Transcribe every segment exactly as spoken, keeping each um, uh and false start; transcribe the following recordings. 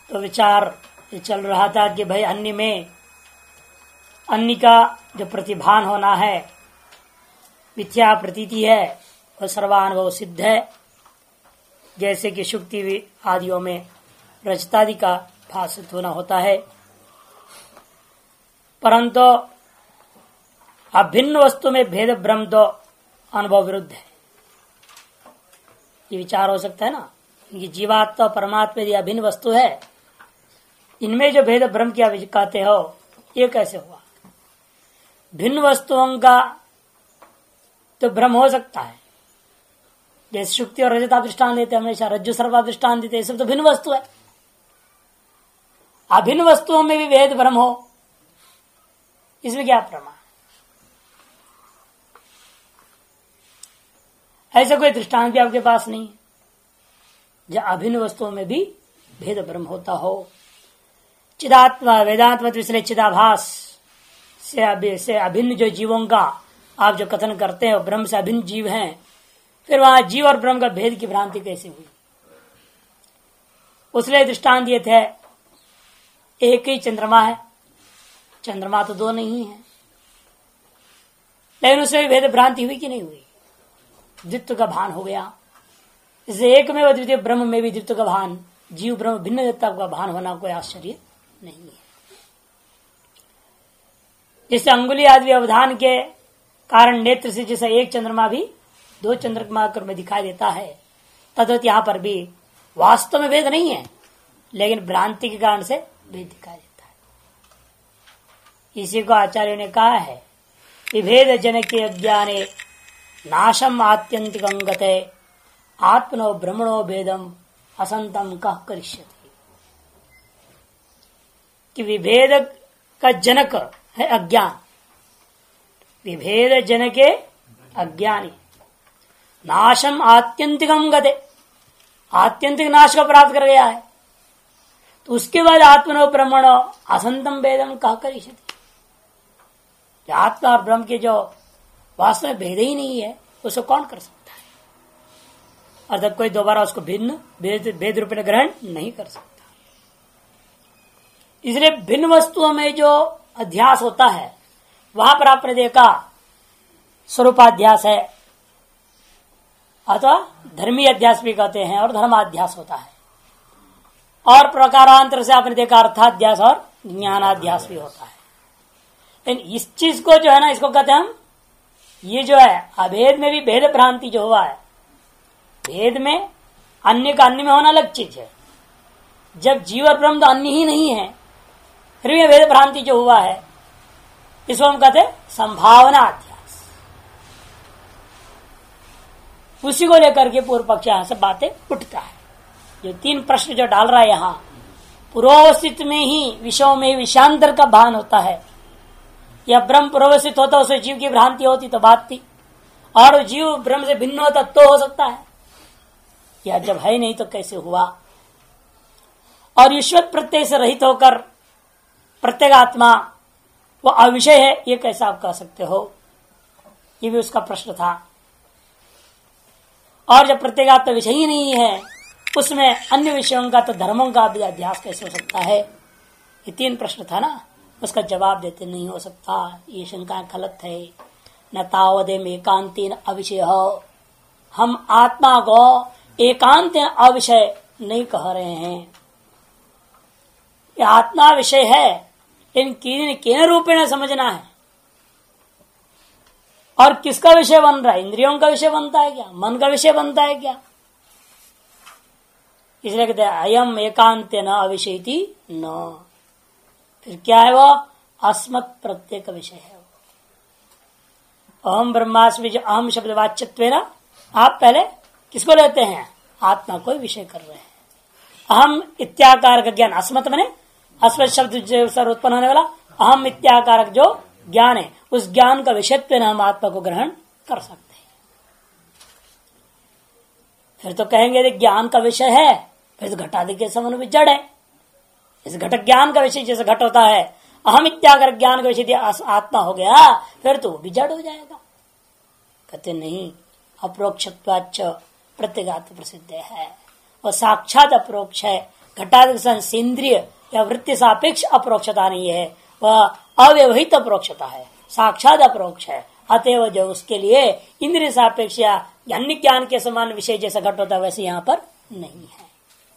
तो विचार चल रहा था कि भाई अन्य में अन्य का जो प्रतिभान होना है, मिथ्या प्रतीति है, वह सर्वानुभव सिद्ध है। जैसे कि शुक्ति आदियों में रजतादि का भाषित होना होता है, परंतु अभिन्न वस्तु में भेद ब्रह्म तो अनुभव विरुद्ध है। ये विचार हो सकता है ना कि जीवात्मा परमात्मा यदि अभिन्न वस्तु है, इनमें जो भेद ब्रह्म की आप कहते हो, ये कैसे हुआ? भिन्न वस्तुओं का तो भ्रम हो सकता है। जैसे शुक्ति और रजत आप दृष्टान देते, हमेशा रज्जु सर्प दृष्टान देते, ये सब तो भिन्न वस्तु है। अभिन्न वस्तुओं में भी भेद भ्रम हो, इसमें क्या प्रमाण? ऐसा कोई दृष्टांत भी आपके पास नहीं है जहां अभिन्न वस्तुओं में भी भेद भ्रम होता हो। चिदात्मा वेदांत इसलिए चिदाभास से, से अभिन्न जो जीवों का आप जो कथन करते हैं ब्रह्म से अभिन्न जीव हैं, फिर वहां जीव और ब्रह्म का भेद की भ्रांति कैसे हुई? उसलिए दृष्टांत दिए थे, एक ही चंद्रमा है, चंद्रमा तो दो नहीं है, लेकिन उसमें भेद भ्रांति हुई कि नहीं हुई? द्वित्व का भान हो गया। इससे एक में द्वितीय ब्रह्म में भी द्वित्व का भान, जीव ब्रह्म भिन्नता का भान होना कोई आश्चर्य नहीं है। जैसे अंगुली आदि व्यवधान के कारण नेत्र से जैसे एक चंद्रमा भी दो चंद्रमा में दिखाई देता है, तद्वत यहां पर भी वास्तव में भेद नहीं है, लेकिन भ्रांति के कारण से भेद दिखाई देता है। इसी को आचार्य ने कहा है, विभेद जनके अज्ञाने नाशम आत्यंतिक अंगते आत्मनो ब्रह्मणो भेदम असंतम कह करिष्यति। कि विभेद का जनक है अज्ञान, विभेद जनके अज्ञानी नाशम आत्यंतिकम गते, आत्यंतिक नाश को प्राप्त कर गया है, तो उसके बाद आत्मनो ब्रह्मणो असंतम भेदम कह करिष्यति। आत्मा और ब्रह्म के जो वास्तव में भेद ही नहीं है, उसको कौन कर सकता है? अर्थात कोई दोबारा उसको भिन्न भेद भेद रूप में ग्रहण नहीं कर सकता। इसलिए भिन्न वस्तुओं में जो अध्यास होता है, वहां पर आपने देखा स्वरूपाध्यास है, अथवा धर्मी अध्यास भी कहते हैं, और धर्माध्यास होता है, और प्रकारांतर से आपने देखा अर्थाध्यास और ज्ञानाध्यास भी होता है। लेकिन इस चीज को जो है ना, इसको कहते हैं हम, ये जो है अभेद में भी भेद भ्रांति जो हुआ है, भेद में अन्य का अन्य में होना अलग चीज है। जब जीव और ब्रह्म तो अन्य ही नहीं है, फिर भी भेद भ्रांति जो हुआ है, इसको हम कहते हैं संभावना अध्यास। उसी को लेकर के पूर्व पक्ष यहां से बातें उठता है। जो तीन प्रश्न जो डाल रहा है यहां, पूर्वावस्थित में ही विषयों में विषांतर का भान होता है, या ब्रह्म पूर्वस्थित होता उसे जीव की भ्रांति होती तो बात थी, और जीव ब्रह्म से भिन्न होता तो हो सकता है, या जब है नहीं तो कैसे हुआ? और ईश्वर प्रत्यय से रहित होकर प्रत्येगात्मा वो अविषय है, ये कैसे आप कह सकते हो? ये भी उसका प्रश्न था। और जब प्रत्येगात्मा विषय ही नहीं है, उसमें अन्य विषयों का तो धर्मों का भी अध्यास कैसे हो सकता है? ये तीन प्रश्न था ना, उसका जवाब देते नहीं हो सकता, ये शंका गलत है। न तावदेम एकांतेन अविषय हो, हम आत्मा को एकांतेन अविषय नहीं कह रहे हैं। ये आत्मा विषय है, इन किन रूपेण समझना है। और किसका विषय बन रहा है? इंद्रियों का विषय बनता है क्या? मन का विषय बनता है क्या? इसलिए कहते हैं अयम एकांतेन अविषयति न। फिर क्या है वो? अस्मत् प्रत्यय का विषय है। अहम ब्रह्मास्मि, जो अहम शब्द वाच्यत्वेन आप पहले किसको लेते हैं? आत्मा को विषय कर रहे हैं। अहम इत्याकार का ज्ञान, अस्मत् मने अस्मत् शब्द जो उत्पन्न होने वाला अहम इत्याकारक जो ज्ञान है, उस ज्ञान का विषयत्व हम आत्मा को ग्रहण कर सकते हैं। फिर तो कहेंगे ज्ञान का विषय है, फिर तो घटादि के समान भी जड़ है। इस घटक ज्ञान का विषय जैसे घट होता है, अहम इत्याकर ज्ञान का विषय आत्मा हो गया, फिर तो वो भी जड़ हो जाएगा। कहते नहीं, अप्रोक्षत्वाच्च प्रत्यगात्म प्रसिद्ध है, और साक्षात अप्रोक्ष है, घटाधिक सेंद्रिय या वृत्ति सापेक्ष अपरोक्षता नहीं है, वह अव्यवहित अपरोक्षता है, साक्षात अपरोक्ष है। अतएव जो उसके लिए इंद्रिय सापेक्ष या अन्य ज्ञान के समान विषय जैसा घट होता है वैसे यहाँ पर नहीं है।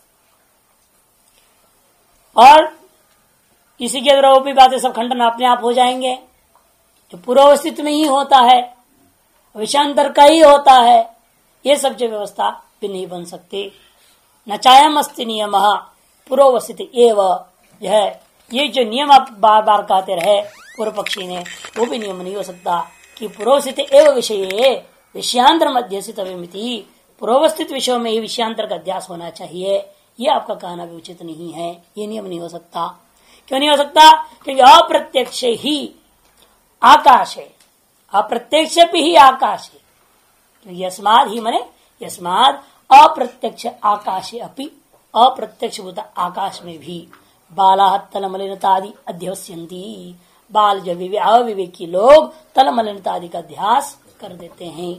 और इसी के द्वारा वो भी बातें सब खंडन अपने आप हो जाएंगे। जो पूर्वावस्थित में ही होता है, विषयांतर का ही होता है, ये सब जो व्यवस्था भी नहीं बन सकती। न चायम अस्ति नियम पूर्वावस्थित एवं, जो है ये जो नियम आप बार बार कहते रहे पूर्व पक्षी ने, वो भी नियम नहीं हो सकता कि पूर्वस्थित एवं विषय विषयांतर मध्यस्थित अभिमिति, पूर्वस्थित विषयों में ही विषयांतर का अध्यास होना चाहिए, ये आपका कहना भी उचित नहीं है। ये नियम नहीं हो सकता। क्यों नहीं हो सकता? क्योंकि अप्रत्यक्ष ही आकाश है, अप्रत्यक्ष भी ही आकाश है। तो यस्माद ही मने यस्माद अप्रत्यक्ष आकाशे अपि, अप्रत्यक्ष भूत आकाश में भी बाला तल मलिनता आदि अध्यवस्यन्ति, बाल जो विवे अविवेकी लोग तल मलिनता आदि का अध्यास कर देते हैं।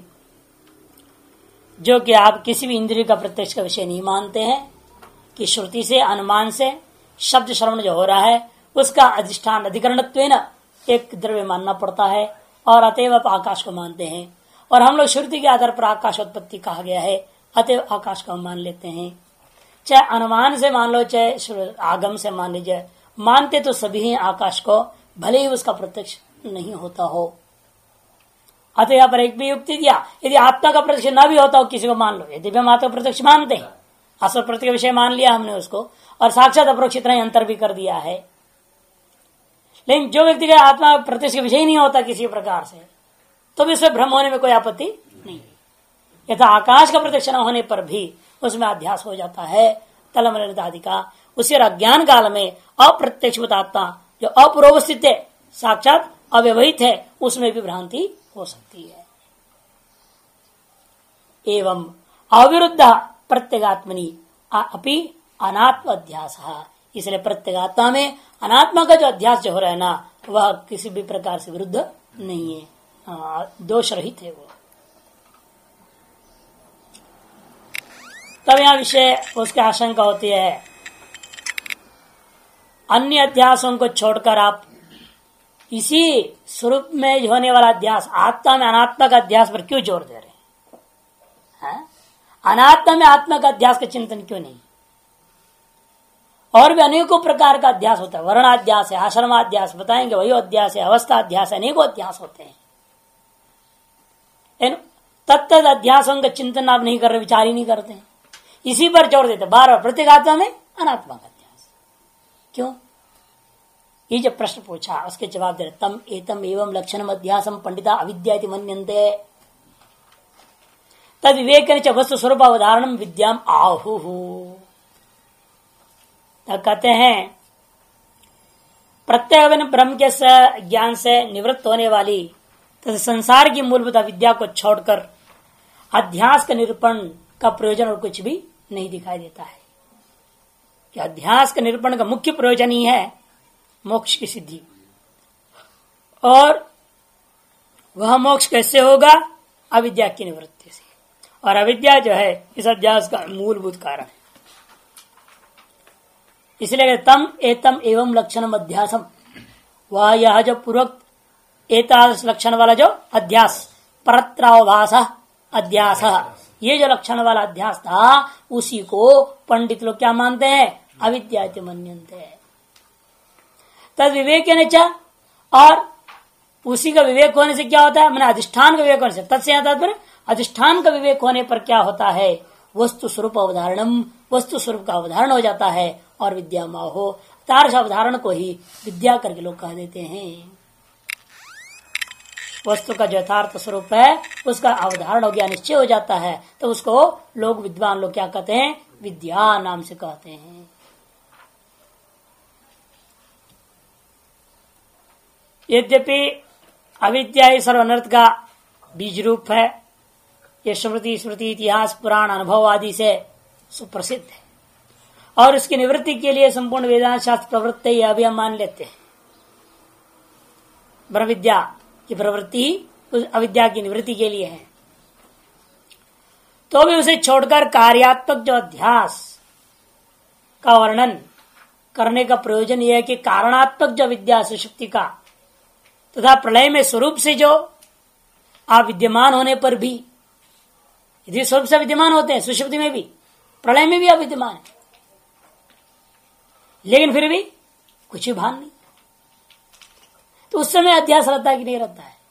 जो कि आप किसी भी इंद्रिय का प्रत्यक्ष का विषय नहीं मानते हैं कि श्रुति से अनुमान से शब्द श्रवण जो हो रहा है उसका अधिष्ठान अधिकरणत्वेन एक द्रव्य मानना पड़ता है, और अतएव आप आकाश को मानते हैं। और हम लोग श्रुति के आधार पर आकाश उत्पत्ति कहा गया है, अतएव आकाश को हम मान लेते हैं। चाहे अनुमान से मान लो चाहे आगम से मान लीजिए, मानते तो सभी ही आकाश को, भले ही उसका प्रत्यक्ष नहीं होता हो। अतः यहाँ पर एक भी युक्ति दिया, यदि आत्मा का प्रत्यक्ष न भी होता हो किसी को मान लो, यदि हम आत्मा का प्रत्यक्ष मानते हैं, असत प्रत्यक्ष विषय मान लिया हमने उसको, और साक्षात अपरोक्ष इतना ही अंतर भी कर दिया है। लेकिन जो व्यक्ति का आत्मा प्रत्यक्ष विषय नहीं होता किसी प्रकार से, तो भी उसमें भ्रम होने में कोई आपत्ति नहीं है। यथा आकाश का प्रत्यक्ष न होने पर भी उसमें अध्यास हो जाता है तलमलिन आदि का। उसी अज्ञान काल में अप्रत्यक्ष आत्मा जो अपूर्वस्थित है, साक्षात अव्यवहित है, उसमें भी भ्रांति हो सकती है। एवं अविरुद्ध प्रत्यगात्मनि अपि अनात्म अध्यास, इसलिए प्रत्यगात्मा में अनात्मा का जो अध्यास जो हो रहा है ना, वह किसी भी प्रकार से विरुद्ध नहीं है, दोष रहित है वो। तब यहां विषय उसकी आशंका होती है, अन्य अध्यासों को छोड़कर आप इसी स्वरूप में होने वाला अध्यास, आत्मा में अनात्मा का अध्यास पर क्यों जोर दे रहे हैं? अनात्मा में आत्मा का अध्यास का चिंतन क्यों नहीं? और भी अनेकों प्रकार का अध्यास होता है, वर्णाध्यास है, आश्रमाध्यास बताएंगे, वही अध्यास है, अवस्था अध्यास है, अनेकों अध्यास होते हैं। तत्त अध्यासों का चिंतन आप नहीं कर रहे, विचार ही नहीं करते हैं, इसी पर जोर देते बार बार, प्रत्येगात्मा में अनात्मा का अध्यास क्यों? ये जो प्रश्न पूछा उसके जवाब दे रहे, तम एतम एवं लक्षणम अध्यासम पंडिता अविद्या इति मन्यन्ते तद विवेकन च वस्तु स्वरूप अवधारणम विद्याम आहु। कहते हैं प्रत्येक ब्रह्म के ज्ञान से निवृत्त होने वाली तथा संसार की मूलभूत विद्या को छोड़कर अध्यास का निरूपण का प्रयोजन और कुछ भी नहीं दिखाई देता है। कि अध्यास का निरूपण का मुख्य प्रयोजन ही है मोक्ष की सिद्धि, और वह मोक्ष कैसे होगा? अविद्या की निवृत्ति से, और अविद्या जो है इस अध्यास का मूलभूत कारण है। इसलिए तम एतम एवं लक्षणम अध्यासम, वह यह जो पूर्वक एतादृश लक्षण वाला जो अध्यास, परत्रावभास अध्यास, ये जो लक्षण वाला अध्यास था, उसी को पंडित लोग क्या मानते हैं? अविद्या इति मन्यन्ते। तद विवेक च, और उसी का विवेक होने से क्या होता है? मैंने अधिष्ठान का विवेक होने से, तत्से तात्पर्य अधिष्ठान का विवेक होने पर क्या होता है? वस्तु स्वरूप अवधारणम, वस्तु स्वरूप का अवधारण हो जाता है, और विद्या माहो, तारस अवधारण को ही विद्या करके लोग कह देते हैं। वस्तु का जो यथार्थ स्वरूप है उसका अवधारण हो गया, निश्चय हो जाता है, तो उसको लोग विद्वान लोग क्या कहते हैं? विद्या नाम से कहते हैं। यद्यपि अविद्या ही सर्व अनर्थ का बीज रूप है, ये स्मृति स्मृति इतिहास पुराण अनुभव आदि से सुप्रसिद्ध है, और इसकी निवृत्ति के लिए संपूर्ण वेदांत शास्त्र प्रवृत्ति यह अभी हम मान लेते हैं। ब्रह्म विद्या की प्रवृत्ति उस अविद्या की निवृत्ति के लिए है, तो भी उसे छोड़कर कार्यात्मक जो अध्यास का वर्णन करने का प्रयोजन यह है कि कारणात्मक जो विद्या सुषुप्ति का तथा प्रलय में स्वरूप से जो आप विद्यमान होने पर भी, यदि स्वरूप से विद्यमान होते हैं सुषुप्ति में भी, प्रलय में भी आप विद्यमान है, लेकिन फिर भी कुछ भी भान नहीं, तो उस समय अध्यास रहता है कि नहीं रहता है?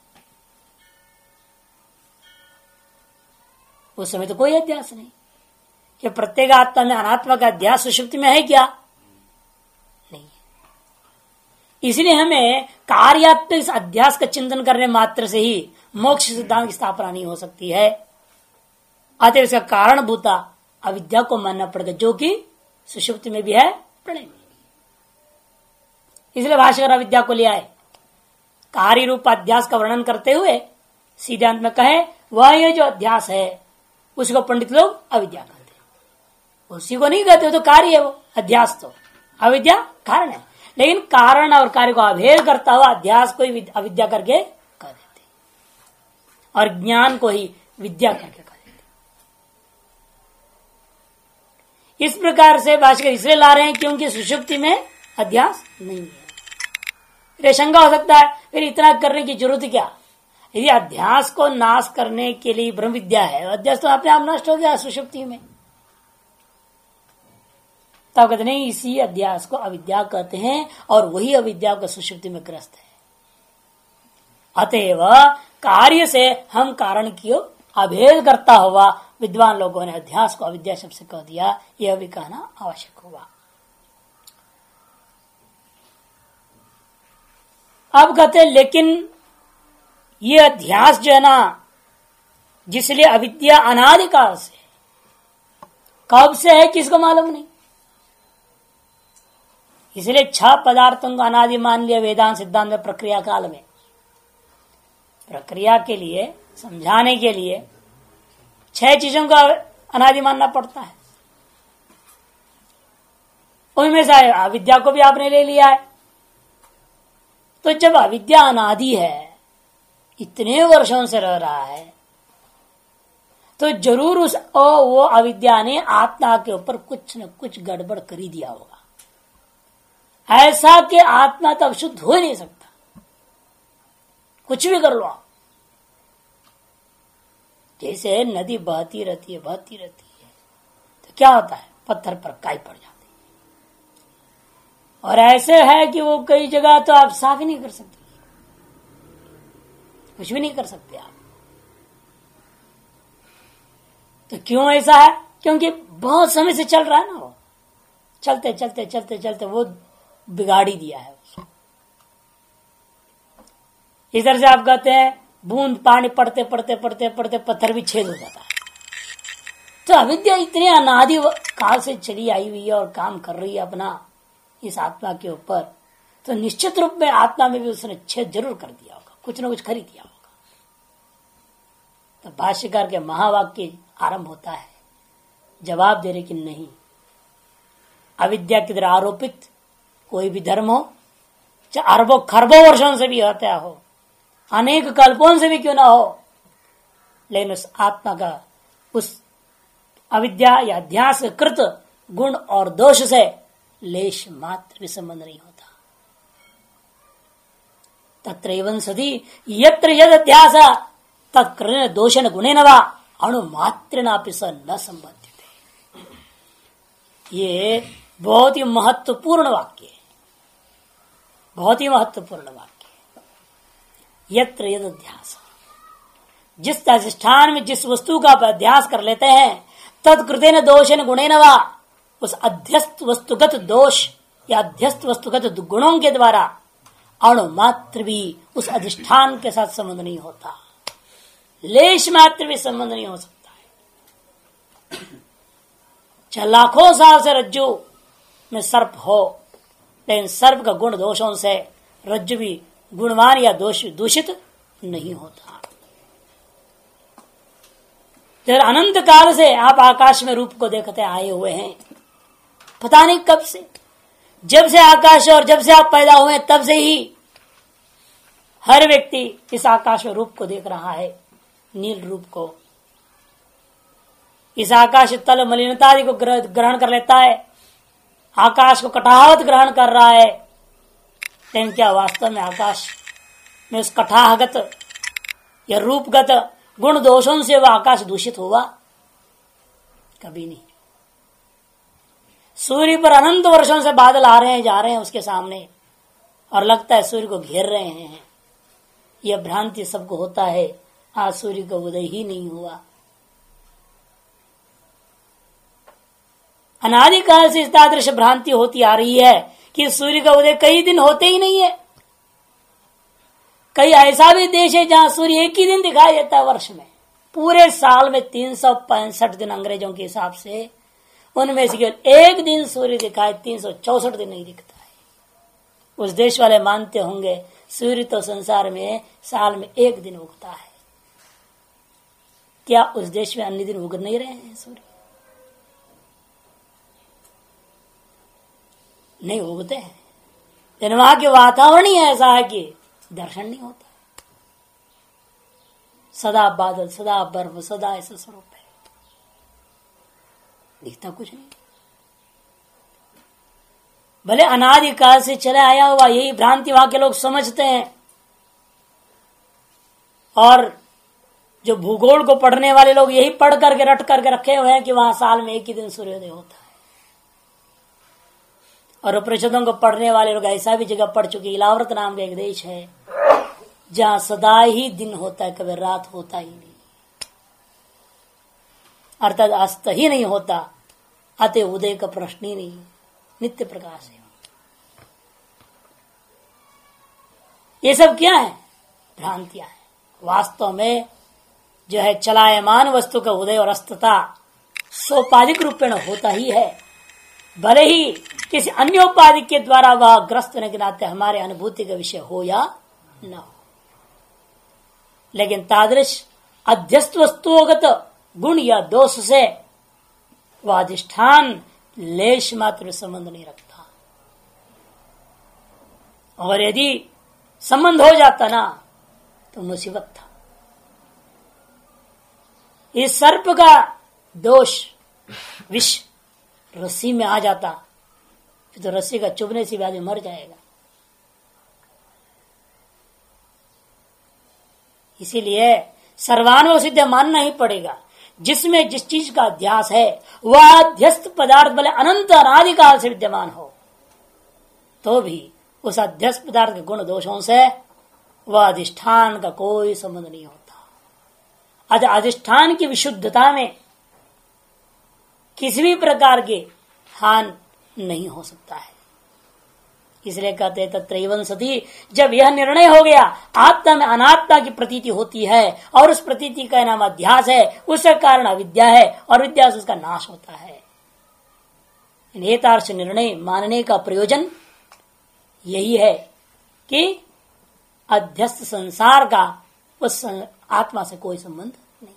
उस समय तो कोई अध्यास नहीं कि प्रत्येक आत्मा में अनात्मा का अध्यास सुषुप्ति में है क्या? नहीं है। इसलिए हमें कार्यात्मक इस अध्यास का चिंतन करने मात्र से ही मोक्ष सिद्धांत की स्थापना नहीं हो सकती है। अतः इसका कारणभूता अविद्या को मानना पड़ेगा, जो कि सुषुप्ति में भी है, प्रलय में। इसलिए भाष्यकार अविद्या को ले आए, कार्य रूप अध्यास का वर्णन करते हुए सीधे अंत में कहे वह ये जो अध्यास है उसको पंडित लोग अविद्या कहते हैं। उसी को नहीं कहते, तो कार्य है वो अध्यास, तो अविद्या कारण है, लेकिन कारण और कार्य को अभेद करता हुआ अध्यास को ही अविद्या करके कह देते और ज्ञान को ही विद्या करके कह देते। इस प्रकार से भाष्यकार इसलिए ला रहे हैं क्योंकि सुषुप्ति में अध्यास नहीं है। फिर शंका हो सकता है फिर इतना करने की जरूरत क्या? यदि अध्यास को नाश करने के लिए ब्रह्म विद्या है, अध्यास तो अपने आप नष्ट हो गया सुषुप्ति में, तब कहते नहीं, इसी अध्यास को अविद्या कहते हैं और वही अविद्या को सुषुप्ति में ग्रस्त है। अतएव कार्य से हम कारण की अभेद करता हुआ विद्वान लोगों ने अध्यास को अविद्या शब्द से कह दिया, यह भी कहना आवश्यक हुआ। अब कहते लेकिन ये अध्यास जो है ना, जिसलिए अविद्या अनादिकाल से, कब से है किसको मालूम नहीं, इसलिए छह पदार्थों को अनादि मान लिया वेदांत सिद्धांत में प्रक्रिया काल में। प्रक्रिया के लिए, समझाने के लिए छह चीजों का अनादि मानना पड़ता है। उनमें से अविद्या को भी आपने ले लिया है, तो जब अविद्या अनादि है, इतने वर्षों से रह रहा है, तो जरूर उस ओ, वो अविद्या ने आत्मा के ऊपर कुछ न कुछ गड़बड़ कर ही दिया होगा, ऐसा कि आत्मा तब शुद्ध हो ही नहीं सकता। कुछ भी कर लो आप, जैसे नदी बहती रहती है बहती रहती है तो क्या होता है, पत्थर पर काई पड़ जाती है, और ऐसे है कि वो कई जगह तो आप साफ ही नहीं कर सकते, कुछ भी नहीं कर सकते आप। तो क्यों ऐसा है? क्योंकि बहुत समय से चल रहा है ना, वो चलते चलते चलते चलते वो बिगाड़ी दिया है उसको। इस तरह से आप कहते हैं बूंद पानी पड़ते पड़ते पड़ते पड़ते पत्थर भी छेद हो जाता है। तो अविद्या इतने अनादि काल से चली आई हुई है और काम कर रही है अपना इस आत्मा के ऊपर, तो निश्चित रूप में आत्मा में भी उसने छेद जरूर कर दिया होगा, कुछ ना कुछ खरीद दिया होगा। तो भाष्यकार के महावाक्य आरंभ होता है, जवाब दे रहे कि नहीं, अविद्या की तरह आरोपित कोई भी धर्म हो, चाहे अरबों खरबों वर्षों से भी होता हो, अनेक कल्पों से भी क्यों ना हो, लेकिन उस आत्मा का उस अविद्या या अध्यास कृत गुण और दोष से लेश मात्र भी संबंध नहीं होता। तत्र एवं सदी यत्र यद अध्यास तत्कृ दोषेण गुणेन वा अणुमात्र नापि स न संबध्यते। ये बहुत ही महत्वपूर्ण वाक्य है, बहुत ही महत्वपूर्ण वाक्य। यत्र यद अध्यास, जिस अधिष्ठान में जिस वस्तु का अध्यास कर लेते हैं, तत्कृतेन दोषेन गुणेन वा, उस अध्यस्त वस्तुगत दोष या अध्यस्त वस्तुगत गुणों के द्वारा अणु मात्र भी उस अधिष्ठान के साथ संबंध नहीं होता, लेश मात्र भी संबंध नहीं हो सकता है। चाहे लाखों साल से रज्जु में सर्प हो, लेकिन सर्प का गुण दोषों से रज्जु भी गुणवान या दोष दूषित नहीं होता। जब अनंत काल से आप आकाश में रूप को देखते आए हुए हैं, पता नहीं कब से, जब से आकाश और जब से आप पैदा हुए तब से ही हर व्यक्ति इस आकाश में रूप को देख रहा है, नील रूप को। इस आकाश तल मलिनता को ग्रहण कर लेता है, आकाश को कटाहवत ग्रहण कर रहा है, लेकिन क्या वास्तव में आकाश में उस कटाहगत या रूपगत गुण दोषों से वह आकाश दूषित हुआ? कभी नहीं। सूर्य पर अनंत वर्षों से बादल आ रहे हैं जा रहे हैं उसके सामने, और लगता है सूर्य को घेर रहे हैं। यह भ्रांति सबको होता है, आज सूर्य का उदय ही नहीं हुआ। अनादिकाल से इस तादृश भ्रांति होती आ रही है कि सूर्य का उदय कई दिन होते ही नहीं है। कई ऐसा भी देश है जहां सूर्य एक ही दिन दिखाई देता है वर्ष में। पूरे साल में तीन सौ पैंसठ दिन अंग्रेजों के हिसाब से, उनमें से केवल एक दिन सूर्य दिखाए, तीन सौ चौसठ दिन नहीं दिखता है। उस देश वाले मानते होंगे सूर्य तो संसार में साल में एक दिन उगता है। क्या उस देश में अन्य दिन उग नहीं रहे हैं? सूर्य नहीं उगते हैं, लेकिन वहां के वातावरण ही ऐसा है कि दर्शन नहीं होता। सदा बादल, सदा बर्फ, सदा ऐसा स्वरूप है, दिखता कुछ नहीं। भले अनादिकाल से चले आया हुआ यही भ्रांति वहां के लोग समझते हैं, और जो भूगोल को पढ़ने वाले लोग यही पढ़ करके रट करके रखे हुए हैं कि वहां साल में एक ही दिन सूर्योदय होता है। और उपनिषदों को पढ़ने वाले लोग ऐसा भी जगह पढ़ चुके, इलाव्रत नाम का एक देश है जहां सदा ही दिन होता है, कभी रात होता ही नहीं, अर्थात अस्त ही नहीं होता, अतः उदय का प्रश्न ही नहीं, नित्य प्रकाश है। ये सब क्या है? भ्रांतियां हैं। वास्तव में जो है चलायमान वस्तु का उदय और अस्तता सोपाधिक रूपेण होता ही है, भले ही किसी अन्य उपाधि के द्वारा वह ग्रस्त होने के नाते हमारे अनुभूति का विषय हो या न हो। लेकिन तादृश अध्यस्त वस्तुगत गुण या दोष से वह अधिष्ठान लेश मात्र संबंध नहीं रखता, और यदि संबंध हो जाता ना तो मुसीबत था। इस सर्प का दोष विष रस्सी में आ जाता तो रस्सी का चुभने से भी आदमी मर जाएगा। इसीलिए सर्वानुभव सिद्ध मानना ही पड़ेगा। जिसमें जिस चीज का अध्यास है वह अध्यस्त पदार्थ भले अनंत अनादिकाल से विद्यमान हो, तो भी उस अध्यस्त पदार्थ के गुण दोषों से वह अधिष्ठान का कोई संबंध नहीं होता। अतः अधिष्ठान की विशुद्धता में किसी भी प्रकार के हान नहीं हो सकता है। इसलिए कहते हैं तत्रैवं सति, जब यह निर्णय हो गया आत्मा में अनात्मा की प्रतीति होती है और उस प्रतीति का नाम अध्यास है, उसका कारण अविद्या है और विद्या से उसका नाश होता है। नेतार्थ निर्णय मानने का प्रयोजन यही है कि अध्यस्त संसार का उस आत्मा से कोई संबंध नहीं।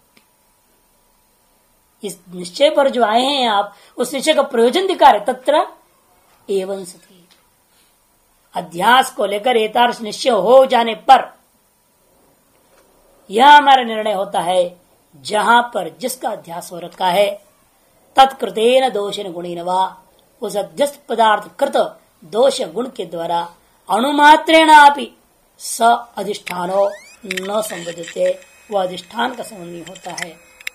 इस निश्चय पर जो आए हैं आप, उस निश्चय का प्रयोजन दिखा रहे। तत्र एवं सति, अध्यास को लेकर एतार्थ निश्चय हो जाने पर यह हमारा निर्णय होता है, जहां पर जिसका अध्यास हो रखा है तत्कृतेन दोषेन गुणेन वा, उस अध्यस्त पदार्थ कृत दोष गुण के द्वारा अणुमात्रेण अपि स अधिष्ठानो न संबद्धते, वह अधिष्ठान का संबंध नहीं होता है।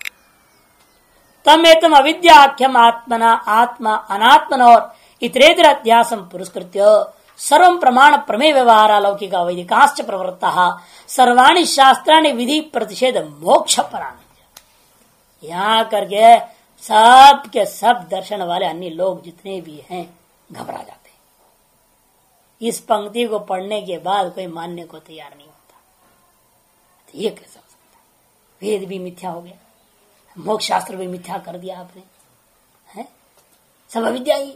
तम एतम अविद्याख्यम आत्मना आत्मा अनात्मन और इतरेतर अध्यासम पुरस्कृत्य सर्व प्रमाण प्रमेय व्यवहार अलौकिक वैदिकाश्च प्रवृत्ता सर्वाणि शास्त्राणि विधि प्रतिषेध मोक्ष पराणि। यहाँ करके सब के सब दर्शन वाले अन्य लोग जितने भी हैं घबरा जाते हैं। इस पंक्ति को पढ़ने के बाद कोई मानने को तैयार नहीं होता। तो ये कैसा हो सकता है? वेद भी मिथ्या हो गया, मोक्ष शास्त्र भी मिथ्या कर दिया आपने, है सब अविद्या ही।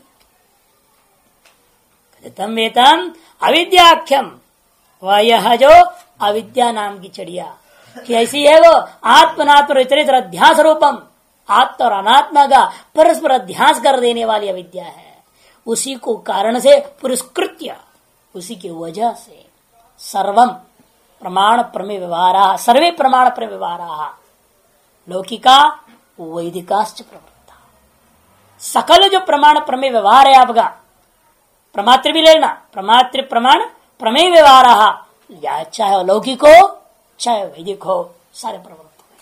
तम एतम अविद्याख्यम, वह यह जो अविद्या नाम की चिड़िया कि ऐसी है वो आत्मनात्म इतरेतर अध्यास रूपम, आत्मा और अनात्मा का परस्पर अध्यास कर देने वाली अविद्या है। उसी को कारण से पुरस्कृत्य, उसी की वजह से सर्वम प्रमाण प्रमेय व्यवहारा, सर्वे प्रमाण प्रमेय व्यवहारा लौकिका वैदिकाश्च प्रवृत्ता, सकल जो प्रमाण प्रमेय व्यवहार है आपका, प्रमात्र भी लेना, प्रमात्र प्रमाण प्रमेय व्यवहार, या चाहे अलौकिक हो चाहे वैदिक हो, सारे प्रवृत्त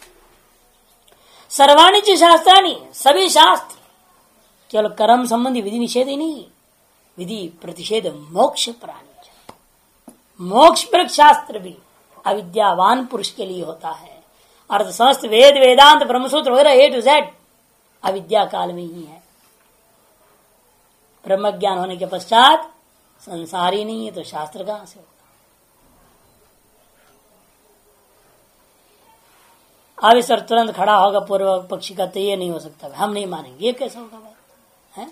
सर्वाणी च शास्त्राणी, सभी शास्त्र केवल कर्म संबंधी विधि निषेध ही नहीं, विधि प्रतिषेध मोक्ष प्राणी, मोक्ष पर शास्त्र भी अविद्यावान पुरुष के लिए होता है। अर्थ समस्त वेद वेदांत ब्रह्मसूत्र वगैरह ए टू जेड अविद्या काल में ही है। ब्रह्म ज्ञान होने के पश्चात संसार ही नहीं है तो शास्त्र कहां से होगा। अब इस पर तुरंत खड़ा होगा पूर्व पक्षी का, तो ये नहीं हो सकता, हम नहीं मानेंगे, ये कैसा होगा भाई है?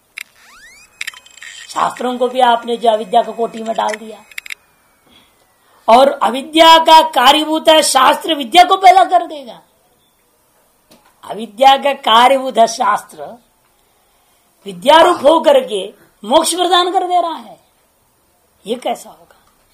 शास्त्रों को भी आपने जो अविद्या को कोटि में डाल दिया, और अविद्या का कार्यभूत है शास्त्र विद्या को पैदा कर देगा। अविद्या का कार्यभूत है शास्त्र, विद्यारूप होकर के मोक्ष प्रदान कर दे रहा है, ये कैसा होगा?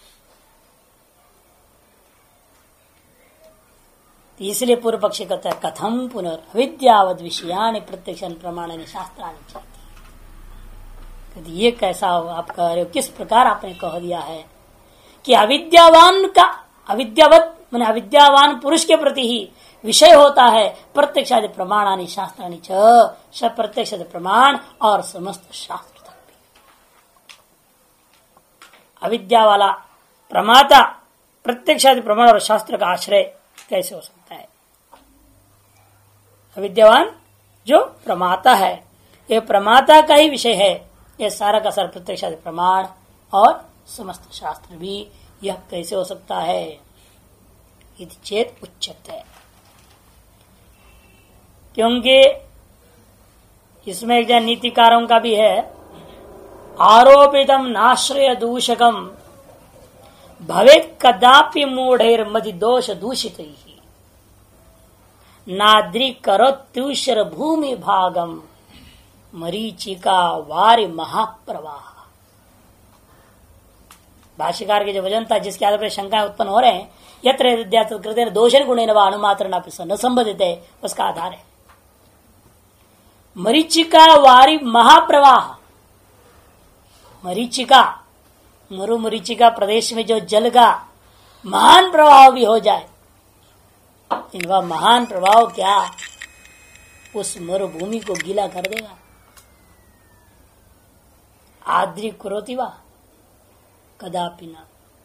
इसलिए पूर्व पक्षी कहता है कथम पुनर्विद्यावद विषयानि प्रत्यक्ष प्रमाणानि शास्त्रानि चेति। ये कैसा हो आप कह रहे हो, किस प्रकार आपने कह दिया है कि अविद्यावान का अविद्यावत माने अविद्यावान पुरुष के प्रति ही विषय होता है प्रत्यक्षादि प्रमाणानि शास्त्रानि च, प्रत्यक्ष प्रमाण और समस्त शास्त्र तक भी। अविद्या वाला प्रमाता प्रत्यक्षादि प्रमाण और शास्त्र का आश्रय कैसे हो सकता है? अविद्यावान जो प्रमाता है, ये प्रमाता का ही विषय है, ये सारा का सारा प्रत्यक्षादि प्रमाण और समस्त शास्त्र भी, यह कैसे हो सकता है? इति चेत उच्यते। क्योंकि इसमें एक जन नीतिकारों का भी है, आरोपितम नाश्रय दूषकम भवेत् कदापि मूढ़ैर मदि दोष दूषित ही नाद्री करोत्युषर भूमि भागम मरीचिका वारि महाप्रवाह। भाष्यकार के जो वचन था जिसके आधार पर शंकाएं उत्पन्न हो रहे हैं, यत्र दोषण गुणेन वा अनुमात्र न संबंधित है, उसका आधार है मरीचिका वारि महाप्रवाह। मरीचिका मरु मरीचिका प्रदेश में जो जल का महान प्रभाव भी हो जाए, इनका महान प्रभाव क्या उस मरुभूमि को गीला कर देगा। आद्री करोति वा कदापि ना,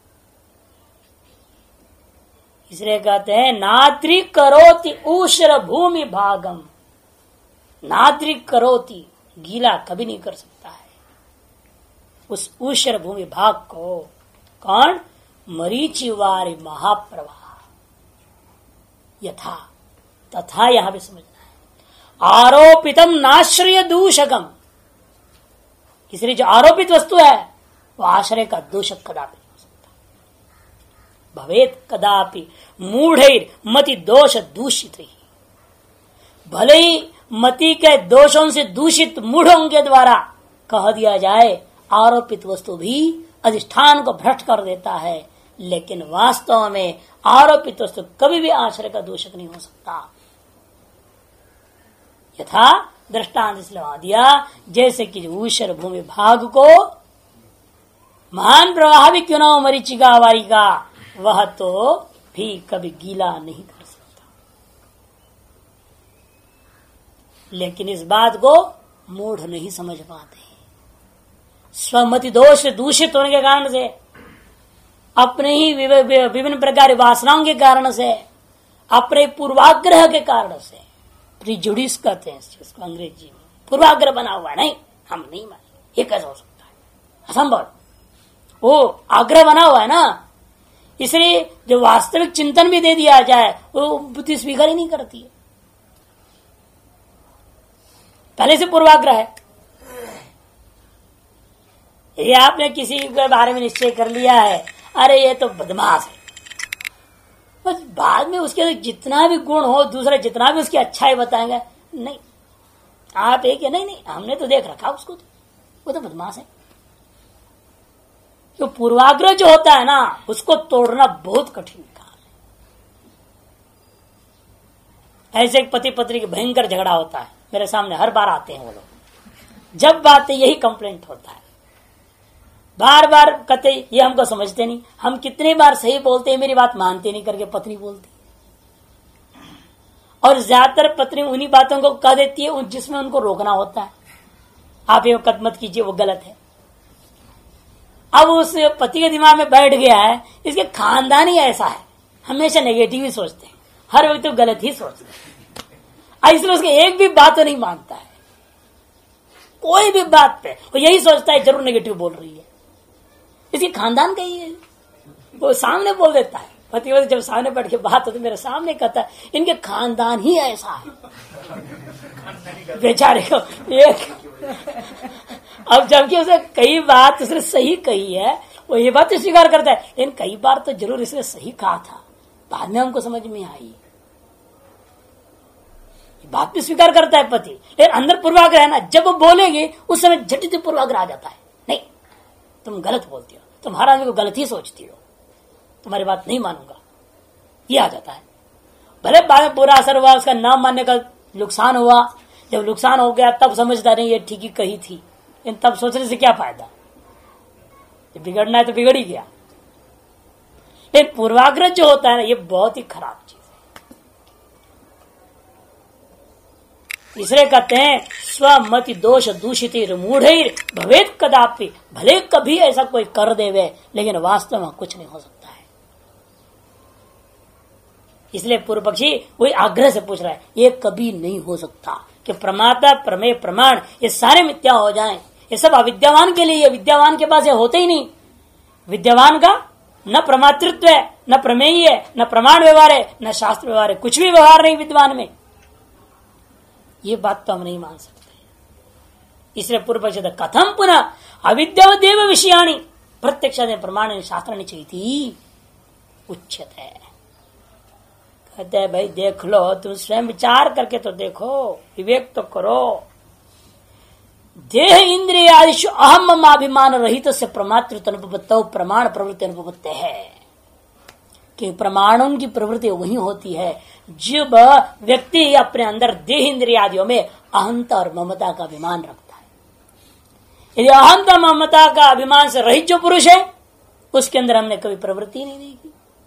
इसलिए कहते हैं नाद्री करोति ऊषर भूमि भागम। नाद्री करोति, गीला कभी नहीं कर सकता है उस ऊषर भूमि भाग को। कौन? मरीचिवारि महाप्रवाह। यथा तथा यहां भी समझना है। आरोपितम नाश्रय दूषकम, इसलिए जो आरोपित वस्तु है वो आश्रय का दूषक कदापि नहीं हो सकता। भवेत कदापि मूढ़ैर मति दोष दूषित ही, भले ही मति के दोषों से दूषित मूढ़ों के द्वारा कह दिया जाए, आरोपित वस्तु भी अधिष्ठान को भ्रष्ट कर देता है, लेकिन वास्तव में आरोपित वस्तु कभी भी आश्रय का दूषक नहीं हो सकता। यथा दृष्टांत इसलिए दिया, जैसे कि ऊषर भूमि भाग को महान प्रवाह भी क्यों न हो मरीचिका वारी का, वह तो भी कभी गीला नहीं कर सकता। लेकिन इस बात को मूढ़ नहीं समझ पाते। स्वमति दोष से दूषित होने के कारण से, अपने ही विभिन्न प्रकार वासनाओं के कारण से, अपने पूर्वाग्रह के कारण से, प्रिजुडिस कहते हैं इसको अंग्रेजी में, पूर्वाग्रह बना हुआ है, नहीं हम नहीं मानेंगे, ये कैसे हो सकता है, असंभव। वो आग्रह बना हुआ है ना, इसलिए जो वास्तविक चिंतन भी दे दिया जाए वो बुद्धि स्वीकार ही नहीं करती है, पहले से पूर्वाग्रह है। ये आपने किसी के बारे में निश्चय कर लिया है, अरे ये तो बदमाश है, बस बाद में उसके जितना भी गुण हो, दूसरा जितना भी उसकी अच्छाई बताएंगे, नहीं आप एक नहीं नहीं हमने तो देख रखा उसको, तो वो तो बदमाश है। तो पूर्वाग्रह जो होता है ना, उसको तोड़ना बहुत कठिन काम है। ऐसे एक पति पत्नी की भयंकर झगड़ा होता है, मेरे सामने हर बार आते हैं वो लोग, जब बात है यही कंप्लेंट होता है। बार बार कहते ये हमको समझते नहीं, हम कितनी बार सही बोलते हैं मेरी बात मानते नहीं करके पत्नी बोलती, और ज्यादातर पत्नी उन्हीं बातों को कह देती है जिसमें उनको रोकना होता है। आप ये कदम मत कीजिए, वो गलत है। अब उस पति के दिमाग में बैठ गया है इसके खानदान ही ऐसा है, हमेशा नेगेटिव ही सोचते हैं, हर व्यक्ति तो गलत ही सोचते हैं, इसलिए उसके एक भी बात तो नहीं मानता है। कोई भी बात पे वो यही सोचता है जरूर नेगेटिव बोल रही है, इसके खानदान का ही है। वो सामने बोल देता है, पतिवत जब सामने बैठ के बात हो तो मेरे सामने कहता है इनके खानदान ही ऐसा है। बेचारे को एक अब जबकि उसे कई बात उसने सही कही है, वो ये बात तो स्वीकार करता है, लेकिन कई बार तो जरूर इसने सही कहा था, बाद में हमको समझ में आई, बात भी स्वीकार करता है पति, लेकिन अंदर पूर्वाग्रह है ना, जब वो बोलेंगे उस समय झटित पूर्वाग्रह आ जाता है, नहीं तुम गलत बोलती हो, तुम हर आदमी को गलत ही सोचती हो, तुम्हारी बात नहीं मानूंगा, ये आ जाता है। भले बाद में पूरा असर हुआ, उसका नाम मानने का नुकसान हुआ, जब नुकसान हो गया तब समझदार नहीं ये ठीक ही कही थी, लेकिन तब सोचने से क्या फायदा, जब बिगड़ना है तो बिगड़ ही गया। लेकिन पूर्वाग्रह जो होता है ना ये बहुत ही खराब चीज है। इसलिए कहते हैं स्वमति दोष दूषित मूढ़ भवेत कदापि, भले कभी ऐसा कोई कर देवे लेकिन वास्तव में कुछ नहीं हो सकता है। इसलिए पूर्व पक्षी वही आग्रह से पूछ रहा है, ये कभी नहीं हो सकता कि प्रमाता प्रमेय प्रमाण ये सारे मिथ्या हो जाएं, ये सब अविद्यावान के लिए, ये विद्यावान के पास ये होते ही नहीं। विद्यावान का न प्रमातृत्व है, न प्रमेय है, न प्रमाण व्यवहार है, न शास्त्र व्यवहार है, कुछ भी व्यवहार नहीं विद्वान में, ये बात तो हम नहीं मान सकते। इसलिए पूर्व पक्ष कथम पुनः अविद्यादेव विषयाणी प्रत्यक्ष प्रमाण शास्त्र चाहिए उच्चत है। कहते हैं भाई देख लो, तुम स्वयं विचार करके तो देखो, विवेक तो करो। देह इंद्रिय आदिशु अहम ममाभिमान रहित से प्रमातृत्व अनुपत्त प्रमाण प्रवृत्ति अनुपत्त है कि प्रमाणों की प्रवृत्ति वही होती है जब व्यक्ति अपने अंदर देह इंद्रिय आदियों में अहंता और ममता का अभिमान रखता है। यदि अहंता ममता का अभिमान से रहित जो पुरुष है उसके अंदर हमने कभी प्रवृत्ति नहीं देखी,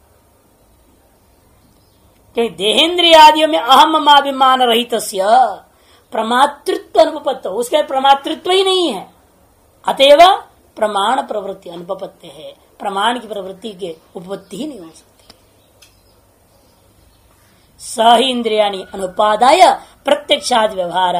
क्योंकि देहेन्द्रिय आदियों में अहम ममाभिमान रहित प्रमातृत्व अनुपत्त, उसके प्रमातृत्व ही नहीं है, अतएव प्रमाण प्रवृत्ति अनुपत्ति है, प्रमाण की प्रवृत्ति के उपपत्ति ही नहीं हो सकती। स ही इंद्रियाणि अनुपादाय प्रत्यक्षाद व्यवहार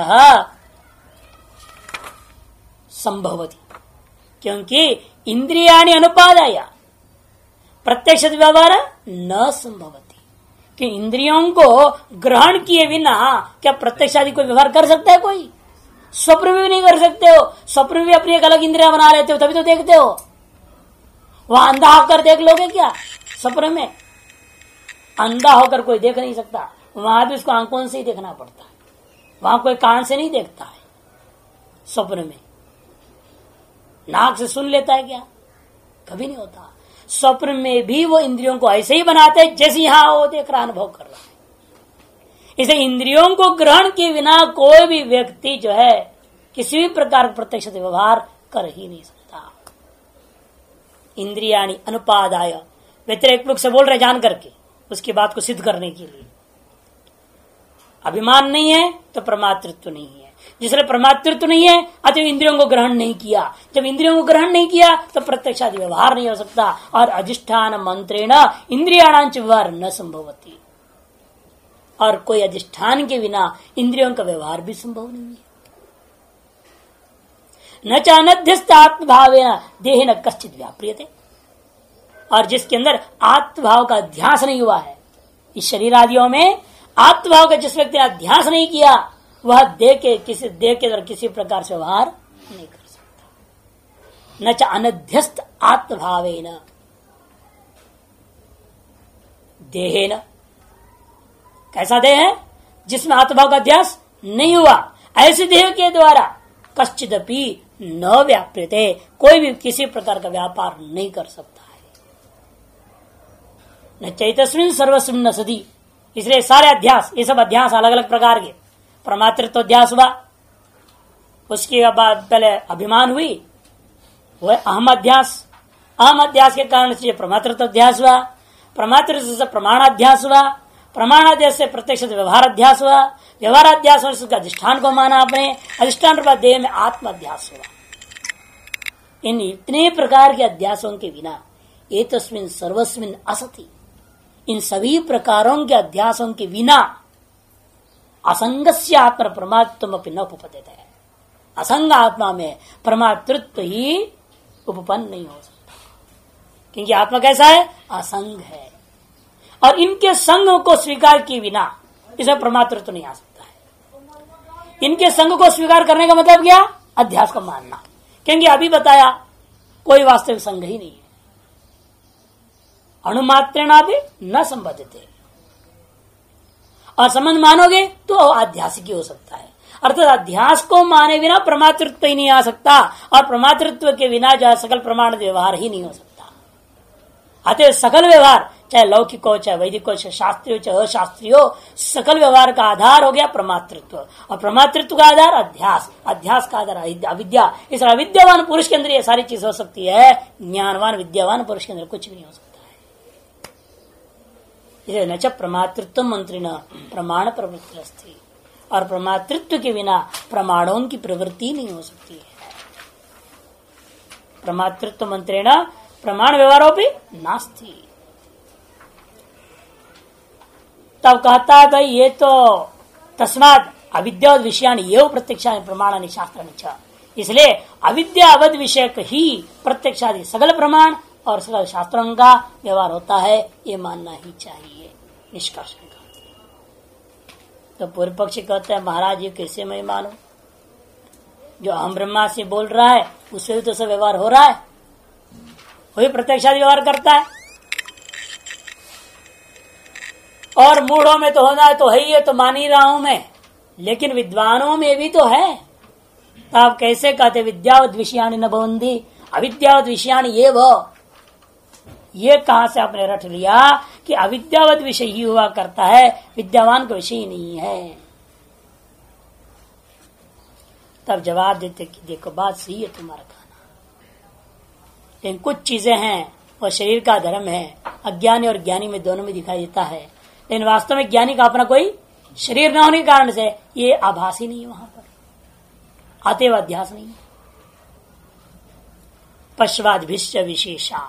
संभवति, क्योंकि इंद्रियाणि अनुपादाय प्रत्यक्ष व्यवहार न संभवति, कि इंद्रियों को ग्रहण किए बिना क्या प्रत्यक्ष आदि कोई व्यवहार कर सकता है कोई? स्वप्न में भी नहीं कर सकते हो, स्वप्न में भी अपनी एक अलग इंद्रिया बना लेते हो तभी तो देखते हो। वहां अंधा होकर देख लोगे क्या? स्वप्न में अंधा होकर कोई देख नहीं सकता, वहां भी उसको आंखों से ही देखना पड़ता है, वहां कोई कान से नहीं देखता है। स्वप्न में नाक से सुन लेता है क्या? कभी नहीं होता। स्वप्न में भी वो इंद्रियों को ऐसे ही बनाते हैं जैसे यहां वो देख रहा, अनुभव कर रहा है। इसे इंद्रियों को ग्रहण के बिना कोई भी व्यक्ति जो है किसी भी प्रकार का प्रत्यक्ष व्यवहार कर ही नहीं सकता। इंद्रियाणि अनुपादाय, व्यतिरेक रूप से बोल रहे जान करके उसकी बात को सिद्ध करने के लिए। अभिमान नहीं है तो प्रमातृत्व नहीं है, जिसने प्रमातृत्व नहीं है अतः इंद्रियों को ग्रहण नहीं किया, जब इंद्रियों को ग्रहण नहीं किया तो प्रत्यक्षादि व्यवहार नहीं हो सकता, और अधिष्ठान मंत्रेण इंद्रियाणांच व्यवहार न संभवती, और कोई अधिष्ठान के बिना इंद्रियों का व्यवहार भी संभव नहीं है। न च अनध्यस्त आत्मभावेन देहेन कश्चित् व्याप्रियते, और जिसके अंदर आत्मभाव का अध्यास नहीं हुआ है, इस शरीर आदियों में आत्मभाव का जिस व्यक्ति ने अध्यास नहीं किया वह देह के किसी देह के अंदर किसी प्रकार से व्यवहार नहीं कर सकता। न च अनध्यस्त आत्मभावेन देहेन, कैसा देह है? जिसमें आत्मभाव का अध्यास नहीं हुआ, ऐसे देह के द्वारा कश्चिदपि न व्याप्यते, कोई भी किसी प्रकार का व्यापार नहीं कर सकता है। न चैतस्मिन् सर्वस्मिन् न सदी, इसलिए सारे अध्यास, ये सब अध्यास अलग अलग प्रकार के, प्रमातृत्व अध्यास हुआ, उसके बाद पहले अभिमान हुई, वो है अहम अध्यास। अहम अध्यास के कारण से प्रमातृत्व अध्यास हुआ, प्रमातृत्व से प्रमाणाध्यास हुआ, प्रमाणाध्यास से प्रत्यक्ष व्यवहार अध्यास हुआ, व्यवहार अध्यास होने से उसका अधिष्ठान को माना आपने, अधिष्ठान के देह में आत्म अध्यास हुआ। इन इतने प्रकार के अध्यासों के बिना ये तस्मिन सर्वस्मिन असति, इन सभी प्रकारों के अध्यासों के बिना असंगस्य आत्मा प्रमातृत्व अपनी न उपपद्यते है। असंग आत्मा में प्रमातृत्व ही उपपन्न नहीं हो सकता, क्योंकि आत्मा कैसा है? असंग है। और इनके संग को स्वीकार किए बिना इसमें प्रमातृत्व नहीं आ सकता है। इनके संग को स्वीकार करने का मतलब क्या? अध्यास को मानना, क्योंकि अभी बताया कोई वास्तविक संग ही नहीं है। अणुमात्रेणा भी न संबद्धते, और संबंध मानोगे तो आध्यासिक हो सकता है। अर्थात अध्यास को माने बिना प्रमातृत्व ही नहीं आ सकता, और प्रमातृत्व के बिना जो सकल प्रमाण व्यवहार ही नहीं हो सकता। अतः सकल व्यवहार, चाहे लौकिक हो, चाहे वैदिक हो, चाहे शास्त्रीय हो, चाहे अशास्त्रीय हो, सकल व्यवहार का आधार हो गया प्रमातृत्व, और प्रमातृत्व का आधार अध्यास, अध्यास का आधार अविद्या। इस अविद्यावान पुरुष के अंदर ये सारी चीज हो सकती है, ज्ञानवान विद्यावान पुरुष के अंदर कुछ भी नहीं हो सकता है। इसे न च प्रमातृत्व मंत्री न प्रमाण प्रवृत्ति अस्ति, और प्रमातृत्व के बिना प्रमाणों की प्रवृत्ति नहीं हो सकती है। प्रमातृत्व मंत्री न प्रमाण व्यवहारों भी नास्ति। तब कहता है भाई ये तो तस्माद अविद्या विषयान एवं प्रत्यक्षादि प्रमाणानि शास्त्राणि च, इसलिए अविद्या अवध विषय ही प्रत्यक्षादि सकल प्रमाण और सकल शास्त्रों का व्यवहार होता है, ये मानना ही चाहिए। निष्कर्ष तो पूर्व पक्षी कहते हैं महाराज ये कैसे मैं मानूं, जो अहम ब्रह्मा से बोल रहा है उससे भी तो सब व्यवहार हो रहा है, वही प्रत्यक्षादि व्यवहार करता है, और मूढ़ों में तो होना है तो है ही है, तो मान ही रहा हूं मैं, लेकिन विद्वानों में भी तो है। तो आप कैसे कहते विद्यावत विषयाणि न भवन्ति, अविद्यावत विषयाणि ये वो, ये कहां से आपने रट लिया कि अविद्यावत विषय ही हुआ करता है, विद्यावान का विषय ही नहीं है। तब जवाब देते कि देखो बात सही है तुम्हारा कहना, लेकिन कुछ चीजें हैं और शरीर का धर्म है, अज्ञानी और ज्ञानी में दोनों में दिखाई देता है, लेकिन वास्तव में ज्ञानी का अपना कोई शरीर न होने के कारण से ये आभास ही नहीं है, वहां पर अतएव अध्यास नहीं है। पश्वादिभिश्च विशेषात्,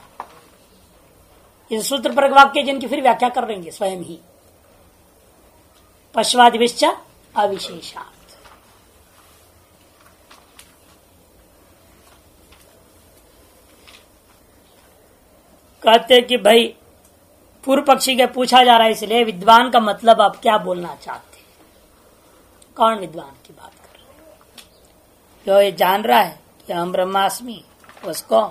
इस सूत्र पर वाक्य जिनकी फिर व्याख्या कर लेंगे स्वयं ही। पश्वादिभिश्च अविशेषात्, कहते कि भाई पूर्व पक्षी के पूछा जा रहा है, इसलिए विद्वान का मतलब आप क्या बोलना चाहते हैं? कौन विद्वान की बात कर रहे हैं? जो ये जान रहा है कि हम ब्रह्मास्मि, उसको,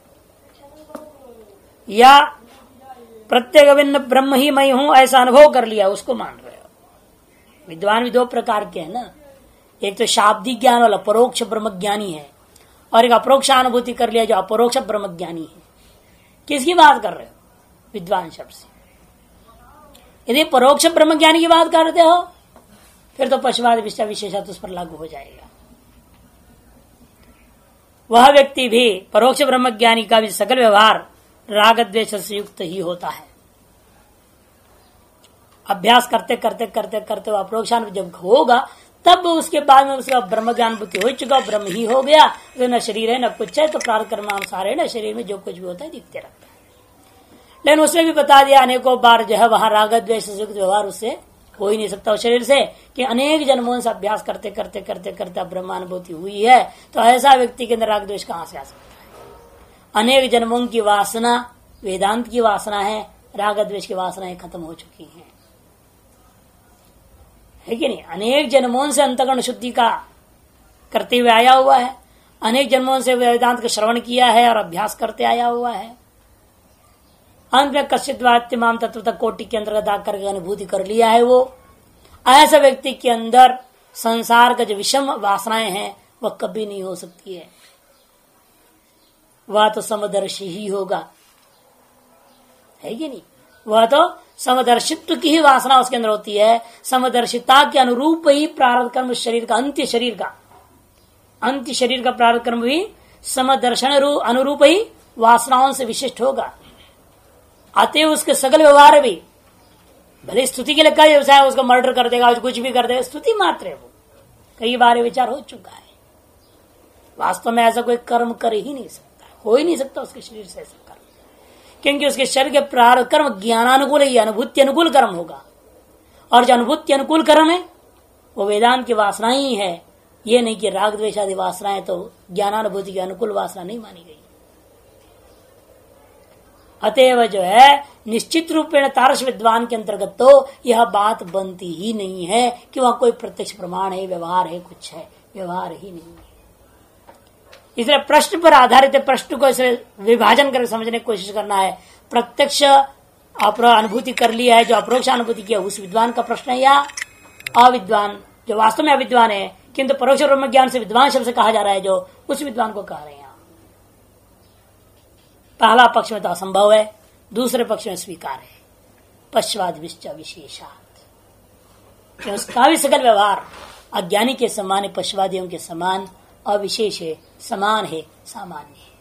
या प्रत्येक अभिन्न ब्रह्म ही मैं हूं ऐसा अनुभव कर लिया उसको मान रहे हो? विद्वान भी दो प्रकार के हैं ना, एक तो शाब्दिक ज्ञान वाला परोक्ष ब्रह्म ज्ञानी है, और एक अपरोक्ष अनुभूति कर लिया जो अपरोक्ष ब्रह्म ज्ञानी है। किसकी बात कर रहे हो विद्वान शब्द से? यदि परोक्ष ब्रह्म ज्ञानी की बात करते हो फिर तो पशुवाद विशेषात उस पर लागू हो जाएगा। वह व्यक्ति भी परोक्ष ब्रह्म ज्ञानी का भी सकल व्यवहार राग द्वेष से युक्त ही होता है। अभ्यास करते करते करते करते वह अपरोक्षान जब होगा तब उसके बाद में उसका ब्रह्म ज्ञान बुद्धि हो चुका, ब्रह्म ही हो गया, तो न शरीर है न कुछ है, तो प्रारब्ध कर्मानुसार है, न शरीर में जो कुछ भी होता है दिखते रहता है। लेकिन उसमें भी बता दिया अनेकों बार जो है वहां राग द्वेष से युक्त व्यवहार उससे हो ही नहीं सकता उस शरीर से, कि अनेक जन्मों से अभ्यास करते करते करते करते ब्रह्मानुभूति हुई है, तो ऐसा व्यक्ति के अंदर राग द्वेष कहां से आ सकता है? अनेक जन्मों की वासना वेदांत की वासना है, राग द्वेष की वासनाएं खत्म हो चुकी हैं, है कि नहीं? अनेक जन्मों से अंतःकरण शुद्धि का करते हुए आया हुआ है, अनेक जन्मों से वेदांत का श्रवण किया है और अभ्यास करते आया हुआ है। अंत में कश्चित वात्यमाम तत्व तक कोटि के अंतर्गत आकर के अनुभूति कर लिया है। वो ऐसा व्यक्ति के अंदर संसार का जो विषम वासनाएं हैं वह कभी नहीं हो सकती है। वह तो समदर्शी ही होगा, है कि नहीं? वह तो समदर्शित्व की ही वासना उसके अंदर होती है। समदर्शिता के अनुरूप ही प्रारब्ध कर्म शरीर का, अंत्य शरीर का अंत शरीर का प्रारब्ध कर्म भी समदर्शन अनुरूप ही वासनाओं से विशिष्ट होगा। अतएव उसके सगल व्यवहार भी भले स्तुति के लिए कई व्यवसाय, उसको मर्डर कर देगा, कुछ भी कर देगा, स्तुति मात्र है। वो कई बार विचार हो चुका है। वास्तव में ऐसा कोई कर्म कर ही नहीं सकता, हो ही नहीं सकता उसके शरीर से ऐसा कर्म, क्योंकि उसके शरीर के प्रारब्ध कर्म ज्ञानानुकूल ही, अनुभूति अनुकूल कर्म होगा। और जो अनुभूति अनुकूल कर्म है वो वेदांत की वासना ही है। ये नहीं कि राग द्वेष आदि वासनाएं तो ज्ञानानुभूति की अनुकूल वासना नहीं मानी गई। अतएव जो है निश्चित रूपेण तारस विद्वान के अंतर्गत तो यह बात बनती ही नहीं है कि वहां कोई प्रत्यक्ष प्रमाण है, व्यवहार है, कुछ है, व्यवहार ही नहीं है। इसलिए प्रश्न पर आधारित प्रश्न को इसे विभाजन करके समझने की कोशिश करना है। प्रत्यक्ष अनुभूति कर लिया है, जो अप्रोक्ष अनुभूति किया उस विद्वान का प्रश्न है, या अविद्वान जो वास्तव में अविद्वान है किंतु परोक्ष ब्रह्म ज्ञान से विद्वान शब्द से कहा जा रहा है, जो उस विद्वान को कह रहे हैं। पहला पक्ष में तो असंभव है, दूसरे पक्ष में स्वीकार है। पश्चाद विशेषात, उसका भी सकल व्यवहार अज्ञानी के समान है, पश्चवादियों के समान अविशेष है, समान है, सामान्य है।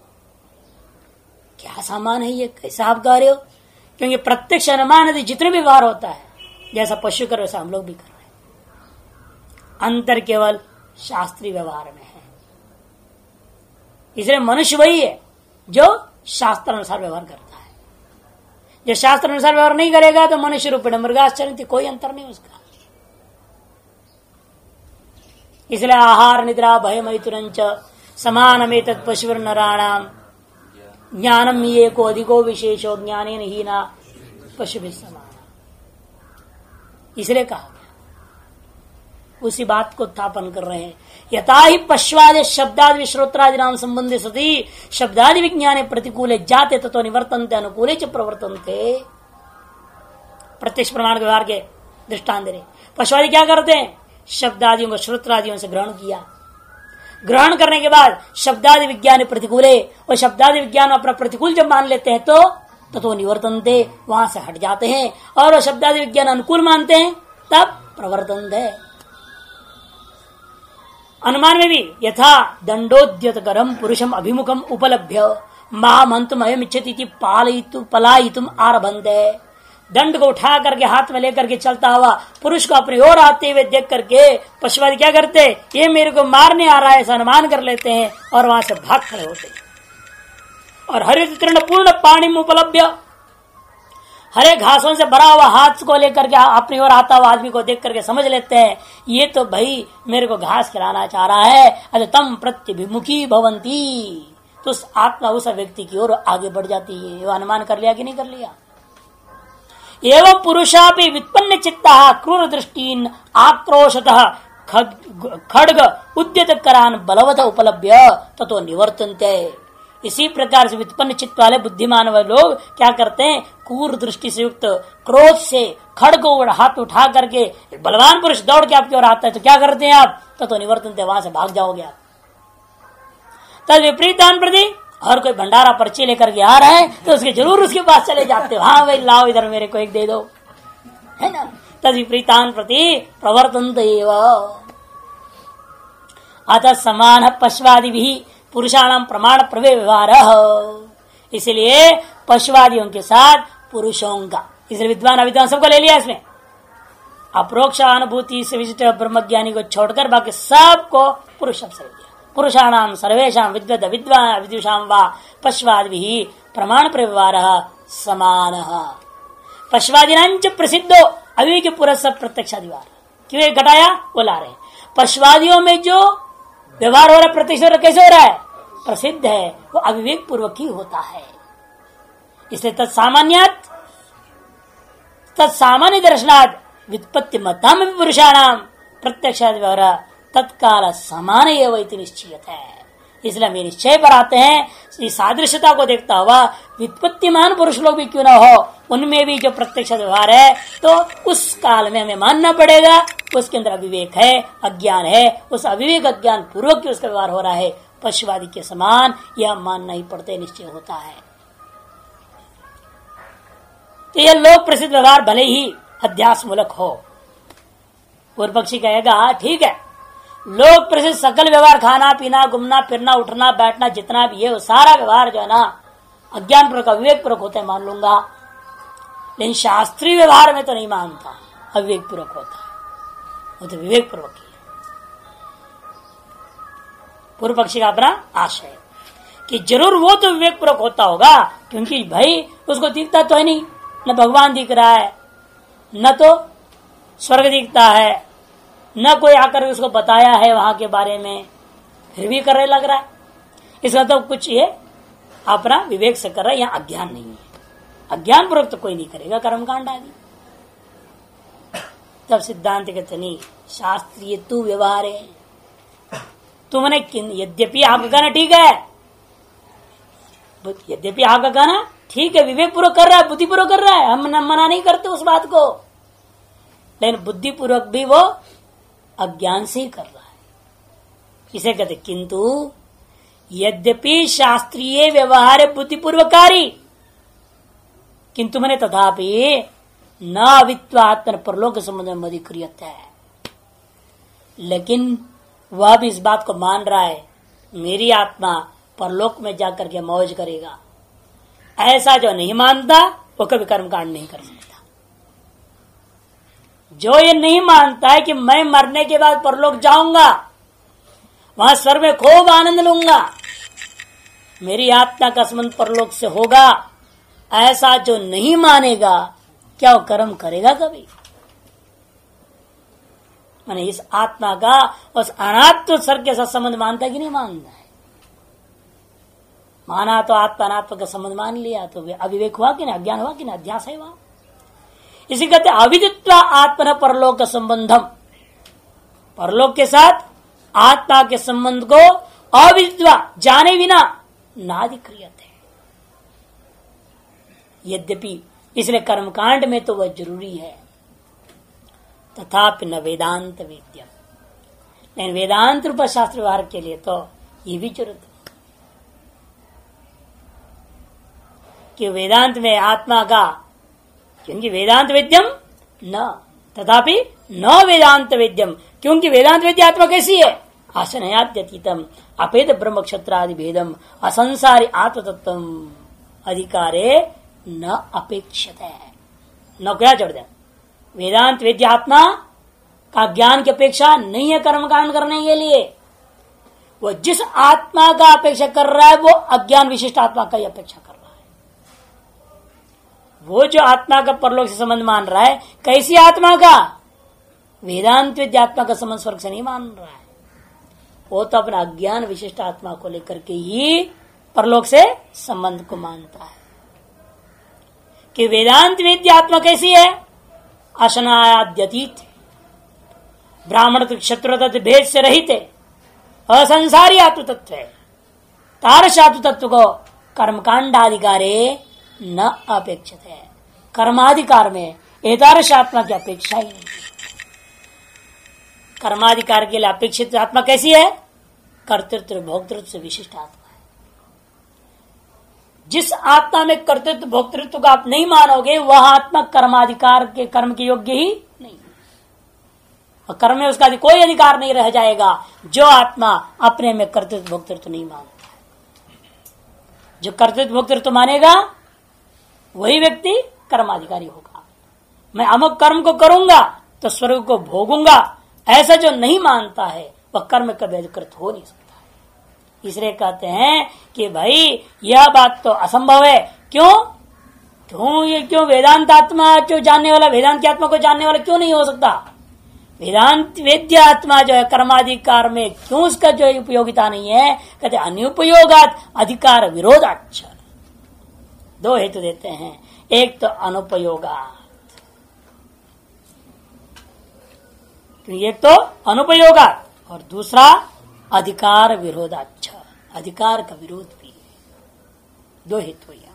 क्या समान है ये, कैसा आप कह रहे हो? क्योंकि प्रत्यक्ष अनुमान यदि जितने भी व्यवहार होता है, जैसा पशु कर वैसा हम लोग भी कर रहे हैं। अंतर केवल शास्त्रीय व्यवहार में है। इसलिए मनुष्य वही है जो शास्त्र अनुसार व्यवहार करता है। जो शास्त्र अनुसार व्यवहार नहीं करेगा तो मनुष्य रूपेण मृगाश्चरण, कोई अंतर नहीं उसका। इसलिए आहार निद्रा भय मैथुरंच समानमेतत् पशुर नराणाम ज्ञानम ये को अधिको विशेषो ज्ञानेन हीना पशु भी समान। इसलिए कहा उसी बात को उत्थापन कर रहे हैं। यथा ही पश्वादि शब्दादि विश्रोत्रादि नाम संबंधी सती शब्दादि विज्ञाने प्रतिकूले जाते तत्व निवर्तनते अनुकूले च प्रवर्तनते। प्रत्यक्ष प्रमाण व्यवहार के दृष्टांत दे। पश्वादि क्या करते हैं? शब्दादियों को श्रोत्रादियों से ग्रहण किया, ग्रहण करने के बाद शब्दादि विज्ञान प्रतिकूले, और शब्दादि विज्ञान अपना प्रतिकूल जब मान लेते हैं तो तत्व निवर्तनते, वहां से हट जाते हैं, और शब्दादि विज्ञान अनुकूल मानते हैं तब प्रवर्तन है। अनुमान में भी यथा दंडोद्यत करम पुरुषम अभिमुखम उपलभ्य महामंतुम अयम इच्छति पालयितु पलायितुम आरभन्ते। दंड को उठा करके हाथ में लेकर के चलता हुआ पुरुष को अपनी ओर आते हुए देख करके पशुवादी क्या करते? ये मेरे को मारने आ रहा है ऐसा अनुमान कर लेते हैं और वहां से भाग खड़े होते। और हरित तृण पूर्ण पानी में उपलब्ध, हरे घासों से भरा हुआ हाथ को लेकर के अपनी ओर आता हुआ आदमी को देख करके समझ लेते हैं ये तो भाई मेरे को घास खिलाना चाह रहा है। अरे तम प्रत्यभिमुखी भवंती, तो उस आत्मा उस व्यक्ति की ओर आगे बढ़ जाती है। वो अनुमान कर लिया कि नहीं कर लिया? एवं पुरुषापि वित्पन्न चित्ता क्रूर दृष्टीन आक्रोशतः खड्ग उद्यत करान बलवत उपलभ्य ततो निवर्तन्ते। इसी प्रकार से वित्पन्न चित्त वाले बुद्धिमान वाले लोग क्या करते हैं? क्रूर दृष्टि से युक्त क्रोध से खड्ग को हाथ उठा करके बलवान पुरुष दौड़ के आपकी ओर आता है तो क्या करते हैं आप? ततो निवर्तन्ते, वहां से भाग जाओगे आप। तद विपरीतान प्रति और कोई भंडारा पर्ची लेकर के आ रहा है तो उसके जरूर उसके पास चले जाते हो, हाँ भाई लाओ इधर मेरे को एक दे दो, है ना। तद विपरीतान प्रति प्रवर्तन्ते एव। अतः समान पश्वादि भी पुरुषाणाम प्रमाण प्रवे व्यवहार, इसलिए पशुवादियों के साथ पुरुषों का, इसलिए विद्वान अविद्वान सबको ले लिया इसमें। अप्रोक्ष अनुभूति से विशिष्ट ब्रह्मज्ञानी को छोड़कर बाकी सबको पुरुष शब्द से लिया। पुरुषाणाम सर्वेषां विद्वद विद्वान विदुषां वा पश्वादि प्रमाण प्रव्यवहार समान। पश्वादिनांच प्रसिद्धो अविवेक पुरस्सर प्रत्यक्षादिवार, क्यों एक घटाया वो ला रहे। पश्वादियों में जो व्यवहार हो रहा है प्रत्यक्ष कैसे हो रहा है? प्रसिद्ध है, वो अविवेक पूर्वक ही होता है। इसलिए तत्सामान्यात् तत्सामान्य दर्शनात् व्युत्पत्ति मताम पुरुषाणाम प्रत्यक्षादि व्यवहार तत्काल समान एवं निश्चयत है। इसलिए हम निश्चय पर आते हैं, इस सादृश्यता को देखता हुआ व्युत्पत्तिमान पुरुष लोग भी क्यों ना हो, उनमें भी जो प्रत्यक्ष व्यवहार है तो उस काल में हमें मानना पड़ेगा उसके अंदर अविवेक है, अज्ञान है, उस अविवेक अज्ञान पूर्वक की उसका व्यवहार हो रहा है। पशुवादी के समान यह मानना ही पड़ते निश्चय होता है। तो यह लोक प्रसिद्ध व्यवहार भले ही अध्यास मूलक हो। पूर्व पक्षी कहेगा ठीक है, लोक प्रसिद्ध सकल व्यवहार, खाना पीना, घूमना फिरना, उठना बैठना, जितना भी है वो सारा व्यवहार जो है ना अज्ञान पूर्वक अविवेक पूर्वक होता है, मान लूंगा। लेकिन शास्त्रीय व्यवहार में तो नहीं मानता, अविवेक पूर्वक होता है, वो तो विवेक पूर्वक ही है। पूर्व पक्षी का अपना आशय कि जरूर वो तो विवेक पूर्वक होता होगा, क्योंकि भाई उसको दिखता तो है नहीं, न भगवान दिख रहा है, न तो स्वर्ग दिखता है, न कोई आकर उसको बताया है वहां के बारे में, फिर भी करने लग रहा है। इसका तो कुछ ये अपना विवेक से कर रहा है, यहाँ अज्ञान नहीं है। अज्ञान पूर्वक तो कोई नहीं करेगा कर्मकांड आदि। तब सिद्धांत कहते नहीं, शास्त्रीय तू व्यवहार है, तुमने यद्यपि आपका कहना ठीक है, यद्यपि आपका कहना ठीक है, विवेक पूर्वक कर रहा है, बुद्धि पूर्वक कर रहा है, हम मना नहीं करते उस बात को, लेकिन बुद्धि पूर्वक भी वो अज्ञान से ही कर रहा है। इसे कहते किंतु यद्यपि शास्त्रीय व्यवहार बुद्धिपूर्वकारी, किंतु मैंने तथापि न अवित्वात्मन परलोक संबंध में मधिक्रियत है, लेकिन वह भी इस बात को मान रहा है मेरी आत्मा परलोक में जाकर के मौज करेगा। ऐसा जो नहीं मानता वो कभी कर्मकांड नहीं कर सकता। जो ये नहीं मानता है कि मैं मरने के बाद परलोक जाऊंगा, वहां स्वर्ग में खूब आनंद लूंगा, मेरी आत्मा का संबंध परलोक से होगा, ऐसा जो नहीं मानेगा, क्या वो कर्म करेगा कभी? माने इस आत्मा का उस अनात्म स्वर्ग के साथ संबंध मानता है कि नहीं मानता है? माना तो आत्मा अनात्मा का संबंध मान लिया तो अविवेक हुआ कि नहीं, अज्ञान हुआ कि नहीं, अध्यास है वहां। इसी कहते अविदित्वा आत्मन परलोक संबंधम, परलोक के साथ आत्मा के संबंध को अविदित्वा जाने बिना नाधिक्रियते है। यद्यपि इसलिए कर्मकांड में तो वह जरूरी है, तथापि न वेदांत वेद्यम, लेकिन वेदांत रूप शास्त्र व्यवहार के लिए तो ये भी जरूरत है कि वेदांत में आत्मा का, क्योंकि वेदांत वेद्यम न, तथापि न वेदांत वेद्यम, क्योंकि वेदांत वेद्य आत्मा कैसी है? आशनयाद्यतीतम अपेद ब्रह्म क्षत्रादि भेदम असंसारी आत्मतत्व अधिकारे न अपेक्षित है। न क्या जोड़ दे, वेदांत वेद्य आत्मा का ज्ञान की अपेक्षा नहीं है कर्मकांड करने के लिए। वो जिस आत्मा का अपेक्षा कर रहा है वो अज्ञान विशिष्ट आत्मा का ही अपेक्षा कर रहा है। वो जो आत्मा का परलोक से संबंध मान रहा है, कैसी आत्मा का? वेदांत वेद्य आत्मा का संबंध स्वर्ग से नहीं मान रहा है, वो तो अपना अज्ञान विशिष्ट आत्मा को लेकर के ही परलोक से संबंध को मानता है। कि वेदांत वेद्य आत्मा कैसी है? अशनायाद्यतीत, ब्राह्मण क्षत्र भेद से रहित है, असंसारी आत्म तत्व है। तारस आत्म तत्व को कर्मकांडाधिकारे न अपेक्षित है, कर्माधिकार में एतारस आत्मा की अपेक्षा ही नहीं। कर्माधिकार के लिए अपेक्षित आत्मा कैसी है? कर्तृत्व भोक्तृत्व से विशिष्ट आत्मा है। जिस आत्मा में कर्तृत्व भोक्तृत्व को आप नहीं मानोगे, वह आत्मा कर्माधिकार के कर्म के योग्य ही नहीं, और कर्म में उसका कोई अधिकार नहीं रह जाएगा। जो आत्मा अपने में कर्तृत्व भोक्तृत्व नहीं मानता है, जो कर्तृत्व भोक्तृत्व मानेगा वही व्यक्ति कर्माधिकारी होगा। मैं अमुक कर्म को करूंगा तो स्वर्ग को भोगूंगा, ऐसा जो नहीं मानता है वह कर्म कभी अधिकृत हो नहीं सकता है। इसलिए कहते हैं कि भाई यह बात तो असंभव है। क्यों क्यों ये क्यों वेदांत आत्मा जो जानने वाला, वेदांत की आत्मा को जानने वाला क्यों नहीं हो सकता? वेदांत वेद्य आत्मा जो है कर्माधिकार में क्यों उसका जो उपयोगिता नहीं है? कहते अनुपयोगात अधिकार विरोधाच। दो हेतु देते हैं, एक तो अनुपयोगात, एक तो अनुपयोगात और दूसरा अधिकार विरोधाच, अधिकार का विरोध भी है। दो हेतु यहां।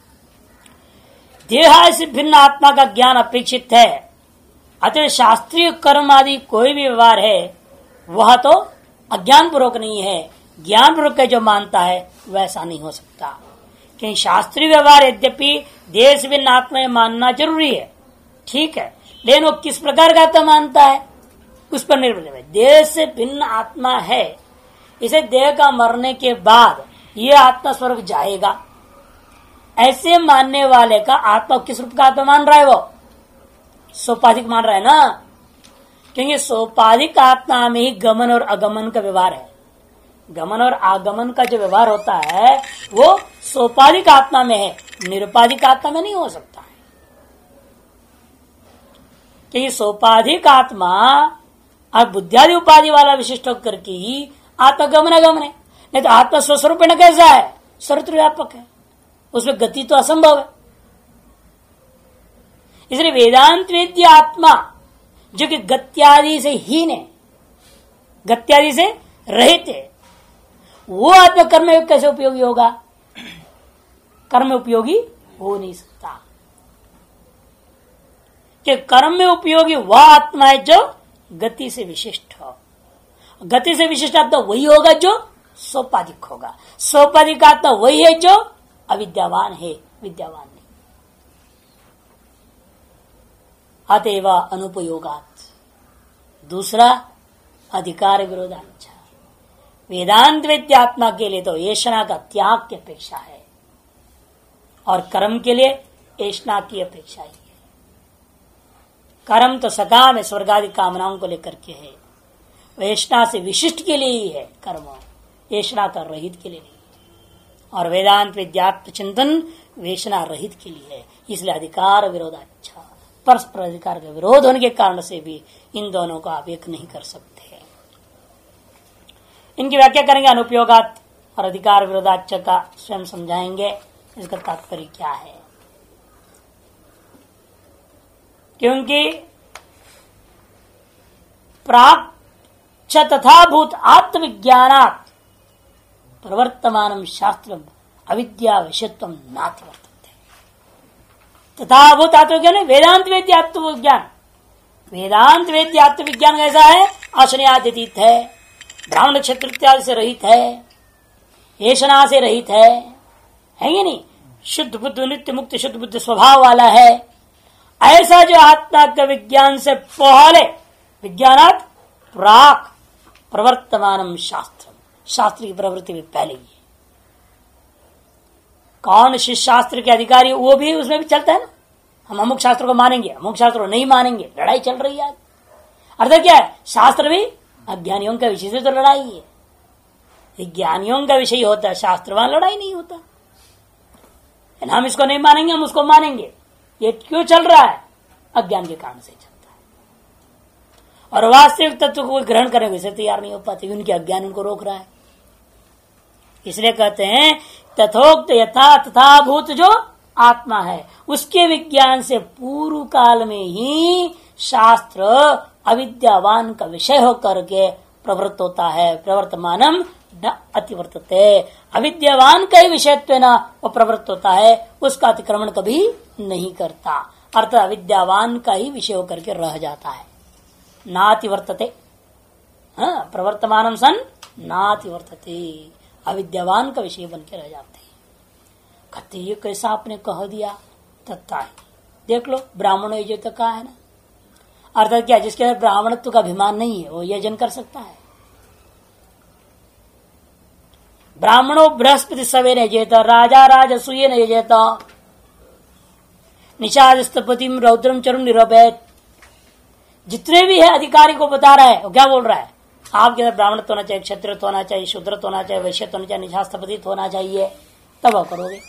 देह से भिन्न आत्मा का ज्ञान अपेक्षित है, अतः शास्त्रीय कर्म आदि कोई भी व्यवहार है वह तो अज्ञान पूर्वक नहीं है, ज्ञान पूर्वक जो मानता है वैसा नहीं हो सकता। क्योंकि शास्त्रीय व्यवहार यद्यपि देह से भिन्न आत्मा में मानना जरूरी है, ठीक है, लेकिन वो किस प्रकार का आत्मा मानता है उस पर निर्भर है। देह से भिन्न आत्मा है, इसे देह का मरने के बाद ये आत्मा स्वर्ग जाएगा, ऐसे मानने वाले का आत्मा किस रूप का आत्मा मान रहा है? वो सोपाधिक मान रहा है ना, क्योंकि सोपाधिक आत्मा में ही गमन और अगमन का व्यवहार है। गमन और आगमन का जो व्यवहार होता है वो सोपाधिक आत्मा में है, निरुपाधिक आत्मा में नहीं हो सकता है। क्योंकि सोपाधिक आत्मा और बुद्धियादि उपाधि वाला विशिष्ट होकर के ही आत्मा गमन अगमन है, नहीं तो आत्मा स्वस्वरूप में कैसा है? सर्वत्र व्यापक है, उसमें गति तो असंभव है। इसलिए वेदांत वेद्य आत्मा जो कि गत्यादि से हीन है, गत्यादि से रहित है, वो आत्मा कर्म में कैसे उपयोगी होगा? कर्म में उपयोगी हो नहीं सकता। कि कर्म में उपयोगी वह आत्मा है जो गति से विशिष्ट हो। गति से विशिष्ट आत्मा वही होगा जो सोपाधिक होगा। सोपाधिक आत्मा वही है जो अविद्यावान है, विद्यावान नहीं। अतएव अनुपयोगात। दूसरा अधिकार विरोधांच। वेदांत वेद्यात्मा के लिए तो ऐषणा का त्याग की अपेक्षा है और कर्म के लिए ऐषणा की अपेक्षा ही है। कर्म तो सकाम है, स्वर्गादि कामनाओं को लेकर के है, ऐषणा से विशिष्ट के लिए ही है कर्म, ऐषणा का रहित के लिए नहीं। और वेदांत वेद्यात्म चिंतन वेषणा रहित के लिए है। इसलिए अधिकार विरोधांच, परस्पर अधिकार का विरोध होने के कारण से भी इन दोनों को आप एक नहीं कर सकते। इनकी व्याख्या करेंगे अनुपयोगात और अधिकार विरोधाच का स्वयं समझाएंगे इसका तात्पर्य क्या है। क्योंकि प्राक च तथा भूत आत्मविज्ञानात् प्रवर्तमानम शास्त्रम अविद्या विषयत्व नाति वर्तते। तथा भूत आत्मविज्ञान वेदांत वेद्य आत्मविज्ञान। वेदांत वेद्य आत्मविज्ञान कैसा है? आश्रयातीत है, ब्राह्मण क्षेत्र इत्यादि से रहित है, ऐषणा से रहित है, है ये नहीं? शुद्ध बुद्ध, नित्य मुक्त शुद्ध बुद्ध स्वभाव वाला है। ऐसा जो आत्मा का विज्ञान से पहले, विज्ञानात् प्राक प्रवर्तमानम शास्त्र, शास्त्र की प्रवृत्ति में पहले ही। कौन शिष्य शास्त्र के अधिकारी, वो भी उसमें भी चलता है ना। हम अमुक शास्त्र को मानेंगे, अमुक शास्त्र को नहीं मानेंगे, लड़ाई चल रही है। अर्थ क्या है? शास्त्र भी अज्ञानियों का विषय से तो लड़ाई है, विज्ञानियों का विषय होता है, शास्त्र वहां लड़ाई नहीं होता। हम इसको नहीं मानेंगे, हम उसको मानेंगे, ये क्यों चल रहा है? अज्ञान के कारण से चलता है। और वास्तविक तत्व को ग्रहण करने से तैयार नहीं हो पाते, उनके अज्ञान उनको रोक रहा है। इसलिए कहते हैं तथोक्त यथा तथा भूत जो आत्मा है उसके विज्ञान से पूर्व काल में ही शास्त्र अविद्यावान का विषय होकर के प्रवृत्त होता है। प्रवर्तमानम न अतिवर्तते, अविद्यावान का ही विषयत्व न वो प्रवृत्त होता है, उसका अतिक्रमण कभी नहीं करता। अर्थात अविद्यावान का ही विषय होकर के रह जाता है। नातिवर्तते, हाँ, प्रवर्तमानम सन नातिवर्तते, अविद्यावान का विषय बन के रह जाते हैं। कहते ये कैसा आपने कह दिया? तत्ता है, देख लो ब्राह्मण ये तो कहा है ना। अर्थात क्या? जिसके ब्राह्मणत्व का अभिमान नहीं है वो यजन कर सकता है। ब्राह्मणों बृहस्पति सवे न जेत, राजा राज सूय न जेत, निषाद स्थपतिम रौद्रम चरुण निरभेत। जितने भी है अधिकारी को बता रहा है, वो क्या बोल रहा है? आपके अंदर ब्राह्मण होना चाहिए, क्षत्रिय होना चाहिए, शूद्र होना चाहिए, वैश्य होना चाहिए, निषाद होना चाहिए, तब आप करोगे।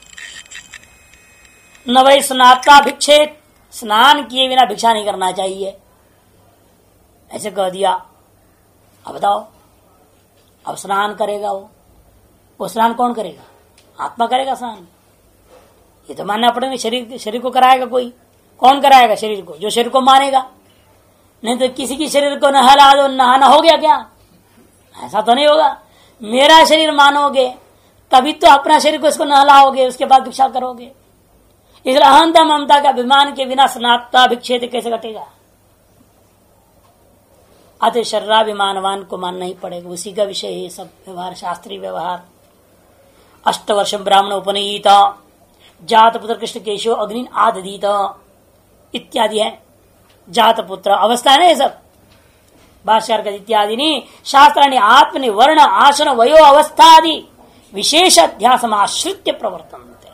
न वही स्नाता भिक्षेत, स्नान किए बिना भिक्षा नहीं करना चाहिए, ऐसे कह दिया। अब बताओ, अब स्नान करेगा वो वो स्नान कौन करेगा? आत्मा करेगा स्नान। ये तो मानना पड़ेगा, शरीर शरीर को कराएगा कोई। कौन कराएगा शरीर को? जो शरीर को मानेगा। नहीं तो किसी की शरीर को नहला दो, नहाना हो गया क्या? ऐसा तो नहीं होगा। मेरा शरीर मानोगे तभी तो अपना शरीर को इसको नहलाओगे, उसके बाद भिक्षा करोगे। इसलिए अहंता ममता के अभिमान के बिना स्नाता भिक्षेत कैसे घटेगा? अतः शरीराभिमानवान को मानना ही पड़ेगा, उसी का विषय है सब व्यवहार, शास्त्रीय व्यवहार। अष्ट वर्ष ब्राह्मण उपनयित, जात पुत्र कृष्ण केशव अग्नि आदधीत इत्यादि है। जात पुत्र अवस्था है ना, ये सब भाष्कर इत्यादि शास्त्राणि आत्मनि वर्ण आसन वयो अवस्थादि विशेष अध्यासमाश्रित्य प्रवर्तन्ते।